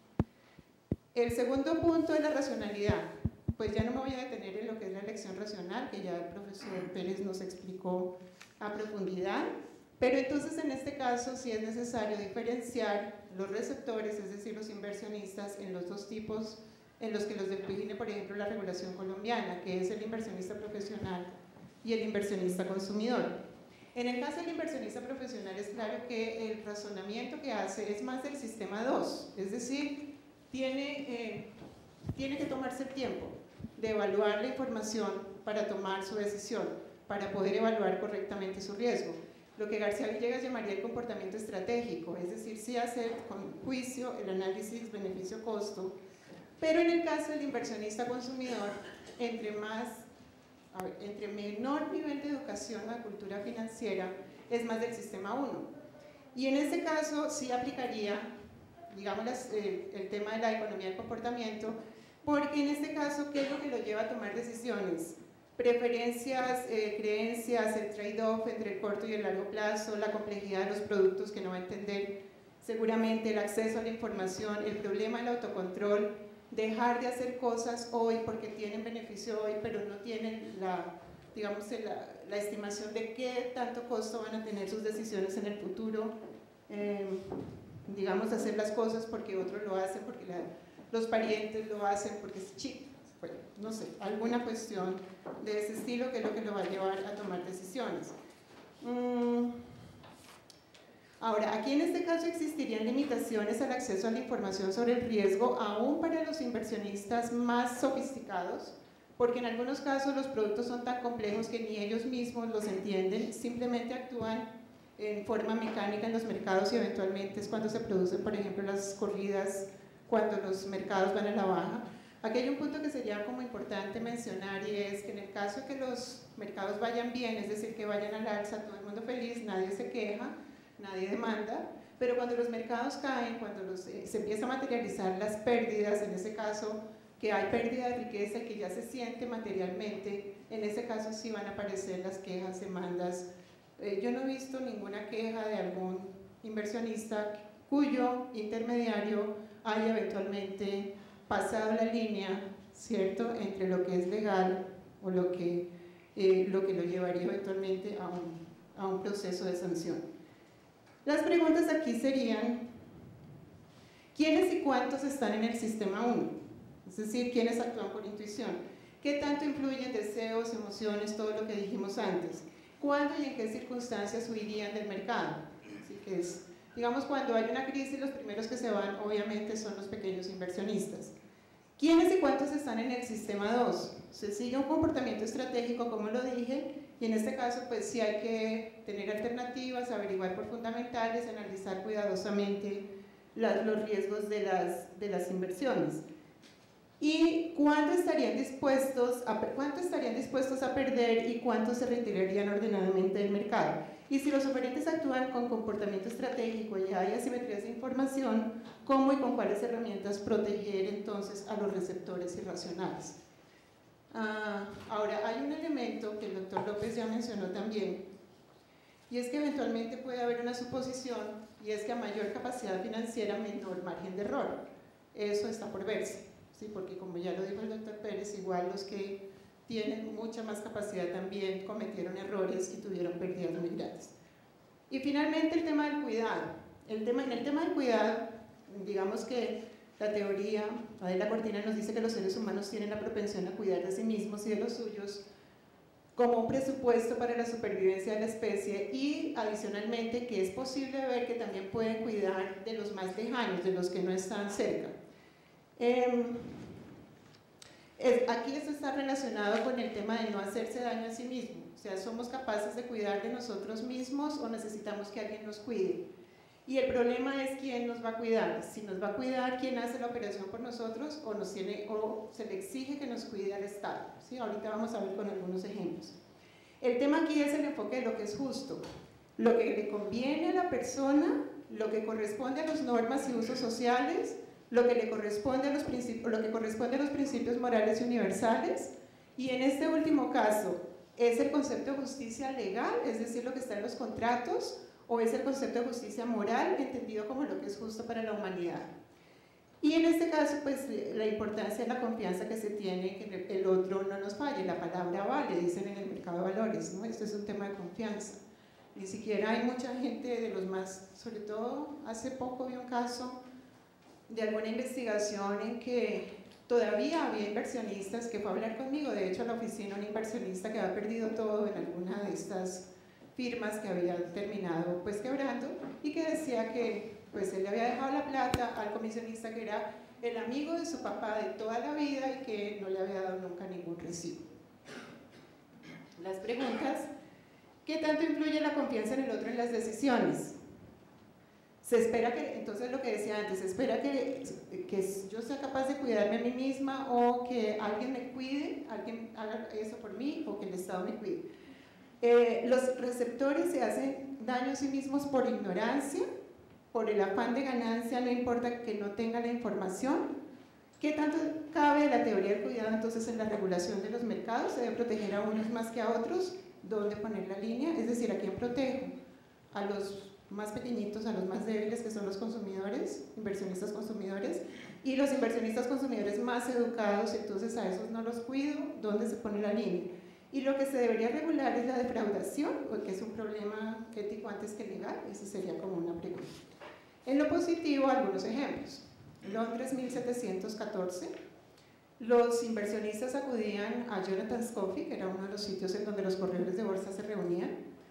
El segundo punto es la racionalidad. Pues ya no me voy a detener en lo que es la elección racional, que ya el profesor Pérez nos explicó a profundidad, pero entonces en este caso sí es necesario diferenciar los receptores, es decir, los inversionistas, en los dos tipos en los que los define, por ejemplo, la regulación colombiana, que es el inversionista profesional y el inversionista consumidor. En el caso del inversionista profesional es claro que el razonamiento que hace es más del sistema dos, es decir, tiene, eh, tiene que tomarse el tiempo de evaluar la información para tomar su decisión, para poder evaluar correctamente su riesgo. Lo que García Villegas llamaría el comportamiento estratégico, es decir, sí hacer con juicio el análisis beneficio-costo, pero en el caso del inversionista consumidor, entre, más, a ver, entre menor nivel de educación a cultura financiera, es más del sistema uno. Y en este caso sí aplicaría, digamos, las, eh, el tema de la economía del comportamiento, porque en este caso, ¿qué es lo que lo lleva a tomar decisiones? Preferencias, eh, creencias, el trade-off entre el corto y el largo plazo, la complejidad de los productos que no va a entender, seguramente el acceso a la información, el problema del autocontrol, dejar de hacer cosas hoy porque tienen beneficio hoy, pero no tienen la, digamos, la, la estimación de qué tanto costo van a tener sus decisiones en el futuro, eh, digamos, hacer las cosas porque otros lo hacen, porque la, los parientes lo hacen, porque es chico. Bueno, no sé, alguna cuestión de ese estilo que es lo que lo va a llevar a tomar decisiones. Mm. Ahora, aquí en este caso existirían limitaciones al acceso a la información sobre el riesgo, aún para los inversionistas más sofisticados, porque en algunos casos los productos son tan complejos que ni ellos mismos los entienden, simplemente actúan en forma mecánica en los mercados y eventualmente es cuando se producen, por ejemplo, las corridas, cuando los mercados van a la baja. Aquí hay un punto que sería como importante mencionar y es que en el caso de que los mercados vayan bien, es decir, que vayan al alza, todo el mundo feliz, nadie se queja, nadie demanda, pero cuando los mercados caen, cuando los, eh, se empieza a materializar las pérdidas, en ese caso que hay pérdida de riqueza y que ya se siente materialmente, en ese caso sí van a aparecer las quejas, demandas. Eh, yo no he visto ninguna queja de algún inversionista cuyo intermediario haya eventualmente pasado la línea, ¿cierto?, entre lo que es legal o lo que, eh, lo, que lo llevaría eventualmente a un, a un proceso de sanción. Las preguntas aquí serían, ¿quiénes y cuántos están en el sistema uno? Es decir, ¿quiénes actúan por intuición? ¿Qué tanto influyen deseos, emociones, todo lo que dijimos antes? ¿Cuándo y en qué circunstancias huirían del mercado? Así que es, digamos, cuando hay una crisis, los primeros que se van, obviamente, son los pequeños inversionistas. ¿Quiénes y cuántos están en el sistema dos? Se sigue un comportamiento estratégico, como lo dije, y en este caso, pues sí hay que tener alternativas, averiguar por fundamentales, analizar cuidadosamente la, los riesgos de las, de las inversiones. ¿Y cuánto estarían, dispuestos a, cuánto estarían dispuestos a perder y cuánto se retirarían ordenadamente del mercado? Y si los oferentes actúan con comportamiento estratégico y hay asimetrías de información, ¿cómo y con cuáles herramientas proteger entonces a los receptores irracionales? Uh, ahora, hay un elemento que el doctor López ya mencionó también, y es que eventualmente puede haber una suposición, y es que a mayor capacidad financiera, menor margen de error. Eso está por verse, ¿sí? Porque como ya lo dijo el doctor Pérez, igual los que tienen mucha más capacidad también cometieron errores y tuvieron pérdidas muy grandes. Y finalmente el tema del cuidado. El tema, en el tema del cuidado, digamos que la teoría, Adela Cortina nos dice que los seres humanos tienen la propensión a cuidar de sí mismos y de los suyos como un presupuesto para la supervivencia de la especie y adicionalmente que es posible ver que también pueden cuidar de los más lejanos, de los que no están cerca. Eh, es, aquí esto está relacionado con el tema de no hacerse daño a sí mismo, o sea, ¿somos capaces de cuidar de nosotros mismos o necesitamos que alguien nos cuide? Y el problema es quién nos va a cuidar, si nos va a cuidar quién hace la operación por nosotros o, nos tiene, o se le exige que nos cuide al Estado, ¿sí? Ahorita vamos a ver con algunos ejemplos. El tema aquí es el enfoque de lo que es justo, lo que le conviene a la persona, lo que corresponde a las normas y usos sociales, lo que le corresponde a los principios, lo que corresponde a los principios morales y universales Y en este último caso, ¿es el concepto de justicia legal, es decir, lo que está en los contratos, o es el concepto de justicia moral, entendido como lo que es justo para la humanidad? Y en este caso, pues la importancia de la confianza que se tiene, que el otro no nos falle, la palabra vale, dicen en el mercado de valores, ¿no? Esto es un tema de confianza. Ni siquiera hay mucha gente de los más, sobre todo hace poco vi un caso de alguna investigación en que todavía había inversionistas que fue a hablar conmigo, de hecho a la oficina, un inversionista que había perdido todo en alguna de estas firmas que habían terminado pues quebrando, y que decía que pues él le había dejado la plata al comisionista que era el amigo de su papá de toda la vida y que no le había dado nunca ningún recibo. Las preguntas: ¿qué tanto influye la confianza en el otro en las decisiones? Se espera que, entonces lo que decía antes, se espera que, que yo sea capaz de cuidarme a mí misma, o que alguien me cuide, alguien haga eso por mí, o que el Estado me cuide. Eh, los receptores se hacen daño a sí mismos por ignorancia, por el afán de ganancia, no importa que no tenga la información. ¿Qué tanto cabe la teoría del cuidado entonces en la regulación de los mercados? ¿Se debe proteger a unos más que a otros? ¿Dónde poner la línea? Es decir, ¿a quién protejo? ¿A los más pequeñitos, a los más débiles, que son los consumidores, inversionistas consumidores? Y los inversionistas consumidores más educados, entonces a esos no los cuido. ¿Dónde se pone la línea? Y lo que se debería regular es la defraudación, porque es un problema ético antes que legal. Eso sería como una pregunta. En lo positivo, algunos ejemplos. Londres mil setecientos catorce, los inversionistas acudían a Jonathan's Coffee, que era uno de los sitios en donde los corredores de bolsa se reunían,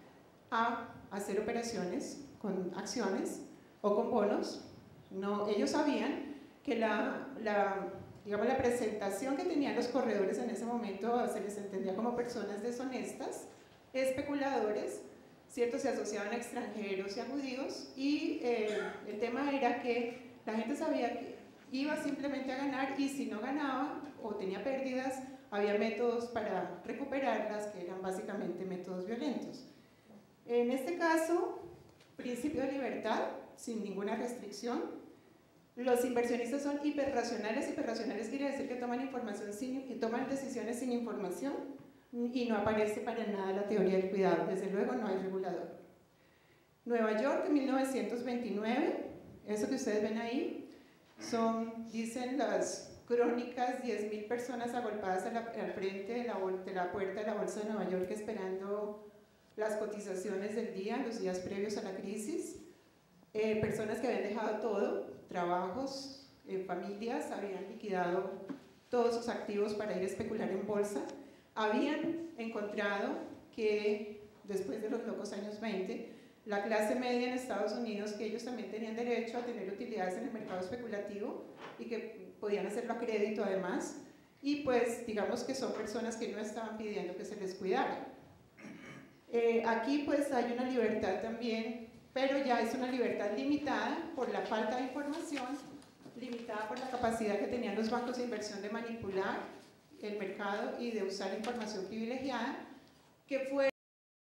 a hacer operaciones con acciones o con bonos. No, ellos sabían que la, la, digamos, la presentación que tenían los corredores en ese momento se les entendía como personas deshonestas, especuladores, ¿cierto? Se asociaban a extranjeros y a judíos, y eh, el tema era que la gente sabía que iba simplemente a ganar, y si no ganaba o tenía pérdidas, había métodos para recuperarlas, que eran básicamente métodos violentos. En este caso, principio de libertad, sin ninguna restricción. Los inversionistas son hiperracionales. Hiperracionales quiere decir que toman, información sin, y toman decisiones sin información, y no aparece para nada la teoría del cuidado. Desde luego no hay regulador. Nueva York, mil novecientos veintinueve, eso que ustedes ven ahí, son, dicen las crónicas, diez mil personas agolpadas a la, al frente de la, de la puerta de la Bolsa de Nueva York esperando las cotizaciones del día, los días previos a la crisis. Eh, personas que habían dejado todo, trabajos, eh, familias, habían liquidado todos sus activos para ir a especular en bolsa. Habían encontrado que después de los locos años veinte, la clase media en Estados Unidos, que ellos también tenían derecho a tener utilidades en el mercado especulativo y que podían hacerlo a crédito además, y pues digamos que son personas que no estaban pidiendo que se les cuidara. Eh, aquí pues hay una libertad también, pero ya es una libertad limitada por la falta de información, limitada por la capacidad que tenían los bancos de inversión de manipular el mercado y de usar información privilegiada, que fue